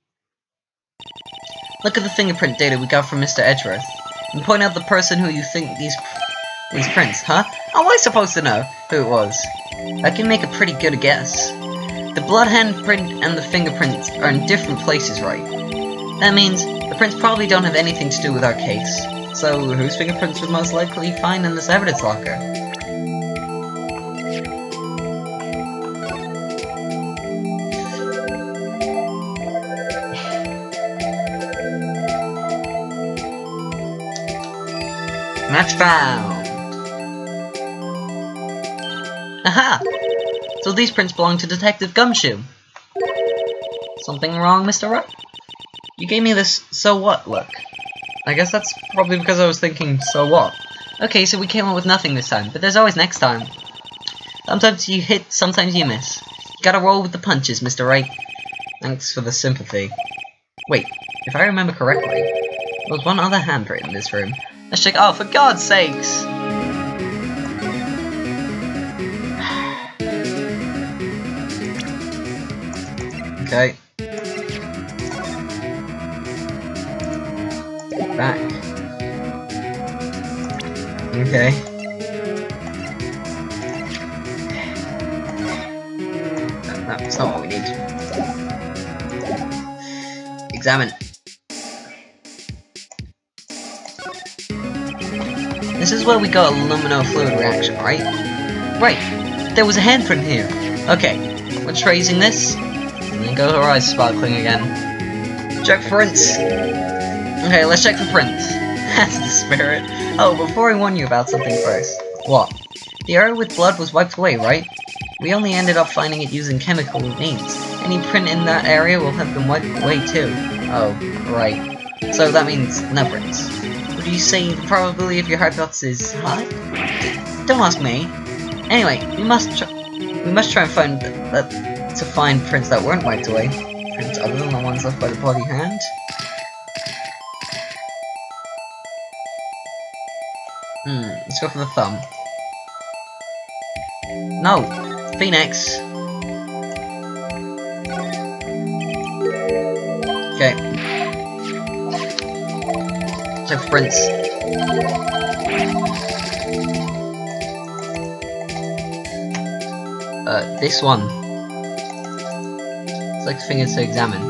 Look at the fingerprint data we got from Mr. Edgeworth, and point out the person who you think these prints, huh? How am I supposed to know who it was? I can make a pretty good guess. The blood handprint and the fingerprints are in different places, right? That means the prints probably don't have anything to do with our case. So, whose fingerprints would most likely find in this evidence locker? Match found! Aha! So these prints belong to Detective Gumshoe. Something wrong, Mr. Rupp? You gave me this so what look. I guess that's probably because I was thinking, so what? Okay, so we came up with nothing this time, but there's always next time. Sometimes you hit, sometimes you miss. You gotta roll with the punches, Mr. Wright. Thanks for the sympathy. Wait, if I remember correctly, there was one other handprint in this room. Let's check. Oh, for God's sakes! Okay. Back. Okay. That's not what we need. Examine. This is where we got a lumino-fluid reaction, right? Right. There was a handprint here. Okay. We're tracing this. And then go to her eyes sparkling again. Check for prints. Okay, let's check for prints. That's the spirit. Oh, before I warn you about something first. What? The area with blood was wiped away, right? we only ended up finding it using chemical means. Any print in that area will have been wiped away too. Oh, right. So that means no prints. Would you say the probability of your hypothesis is high? Don't ask me. Anyway, we must try and find prints that weren't wiped away. Prints other than the ones left by the body hand. Let's go for the thumb. No! Phoenix! Okay. Check for prints. This one. Select finger to examine.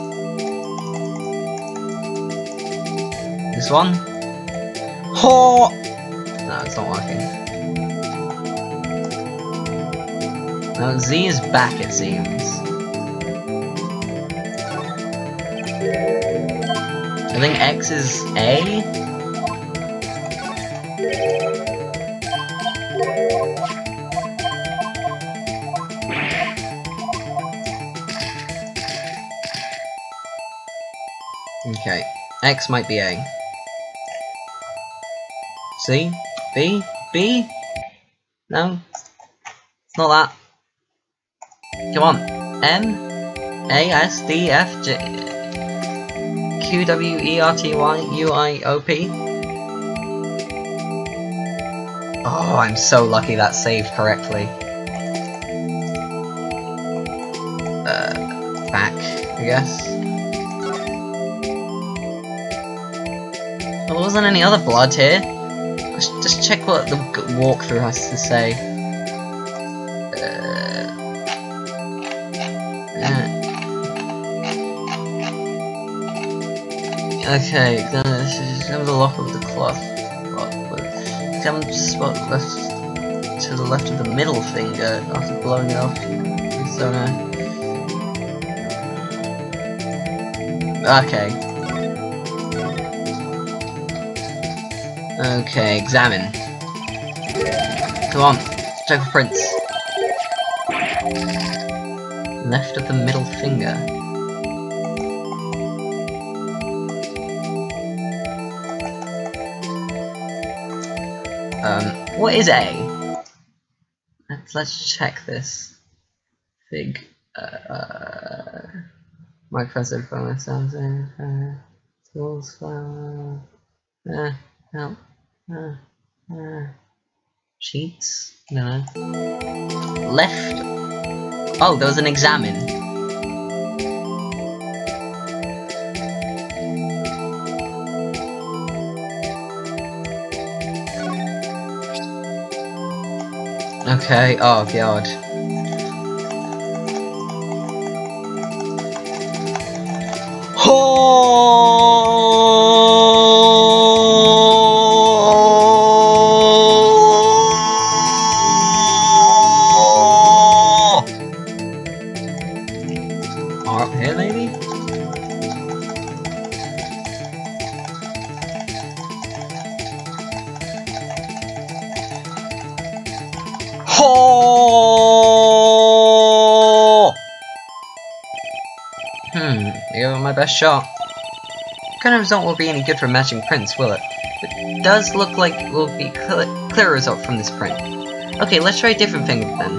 This one. Ho! No, it's not working. No, Z is back, it seems. I think X is A? Okay, X might be A. C? B? B? No? It's not that. Come on. M? A, S, D, F, J, Q, W, E, R, T, Y, U, I, O, P? Oh, I'm so lucky that saved correctly. Back, I guess. There wasn't any other blood here. Let's just check what the walkthrough has to say. Okay, examine the lock of the cloth. Examine the spot left to the left of the middle finger after blowing it off. Okay. Okay, examine. Come on, check for prints. Left of the middle finger. What is A? Let's check this. Fig. Microphone phone sounds in. Tools. Help. Sheets? No. Left. Oh, there was an examine. Okay, oh god. Up here, maybe? Give it my best shot. Kind of result won't be any good for matching prints, will it? It does look like it will be clear result from this print. Okay, let's try a different finger then.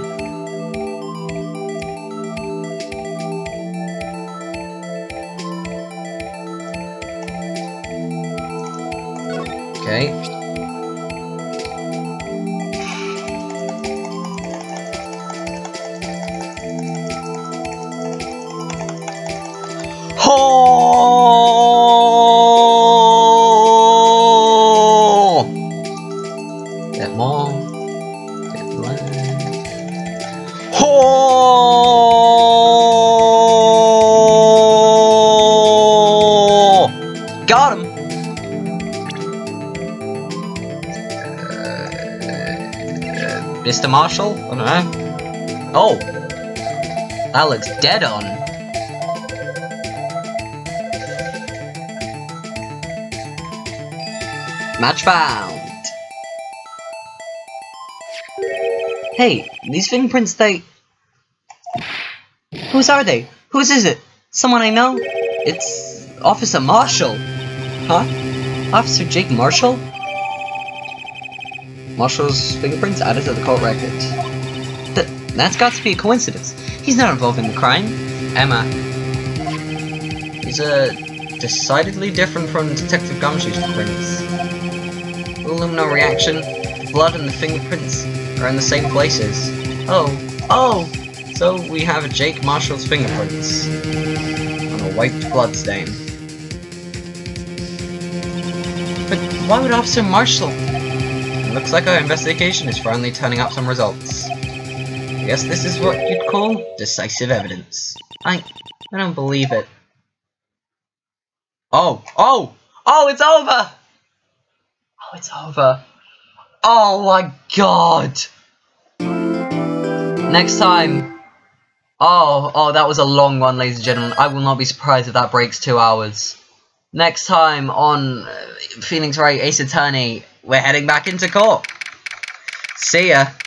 Okay. Bit more. Bit less. Got him. Mr. Marshall? I don't know. Oh, that looks dead on. Match found. Hey, these fingerprints, they... Whose are they? Whose is it? Someone I know? It's... Officer Marshall. Huh? Officer Jake Marshall? Marshall's fingerprints added to the court record. That's got to be a coincidence. He's not involved in the crime. Emma. He's decidedly different from Detective Gumshoe's prints. Illumina reaction, the blood and the fingerprints are in the same places. Oh! So we have Jake Marshall's fingerprints on a wiped blood stain. But why would Officer Marshall? It looks like our investigation is finally turning up some results. I guess this is what you'd call decisive evidence. I don't believe it. Oh, it's over! Oh, it's over. Oh my god! Next time. Oh, that was a long one, ladies and gentlemen. I will not be surprised if that breaks 2 hours. Next time on Phoenix Wright Ace Attorney, we're heading back into court. See ya.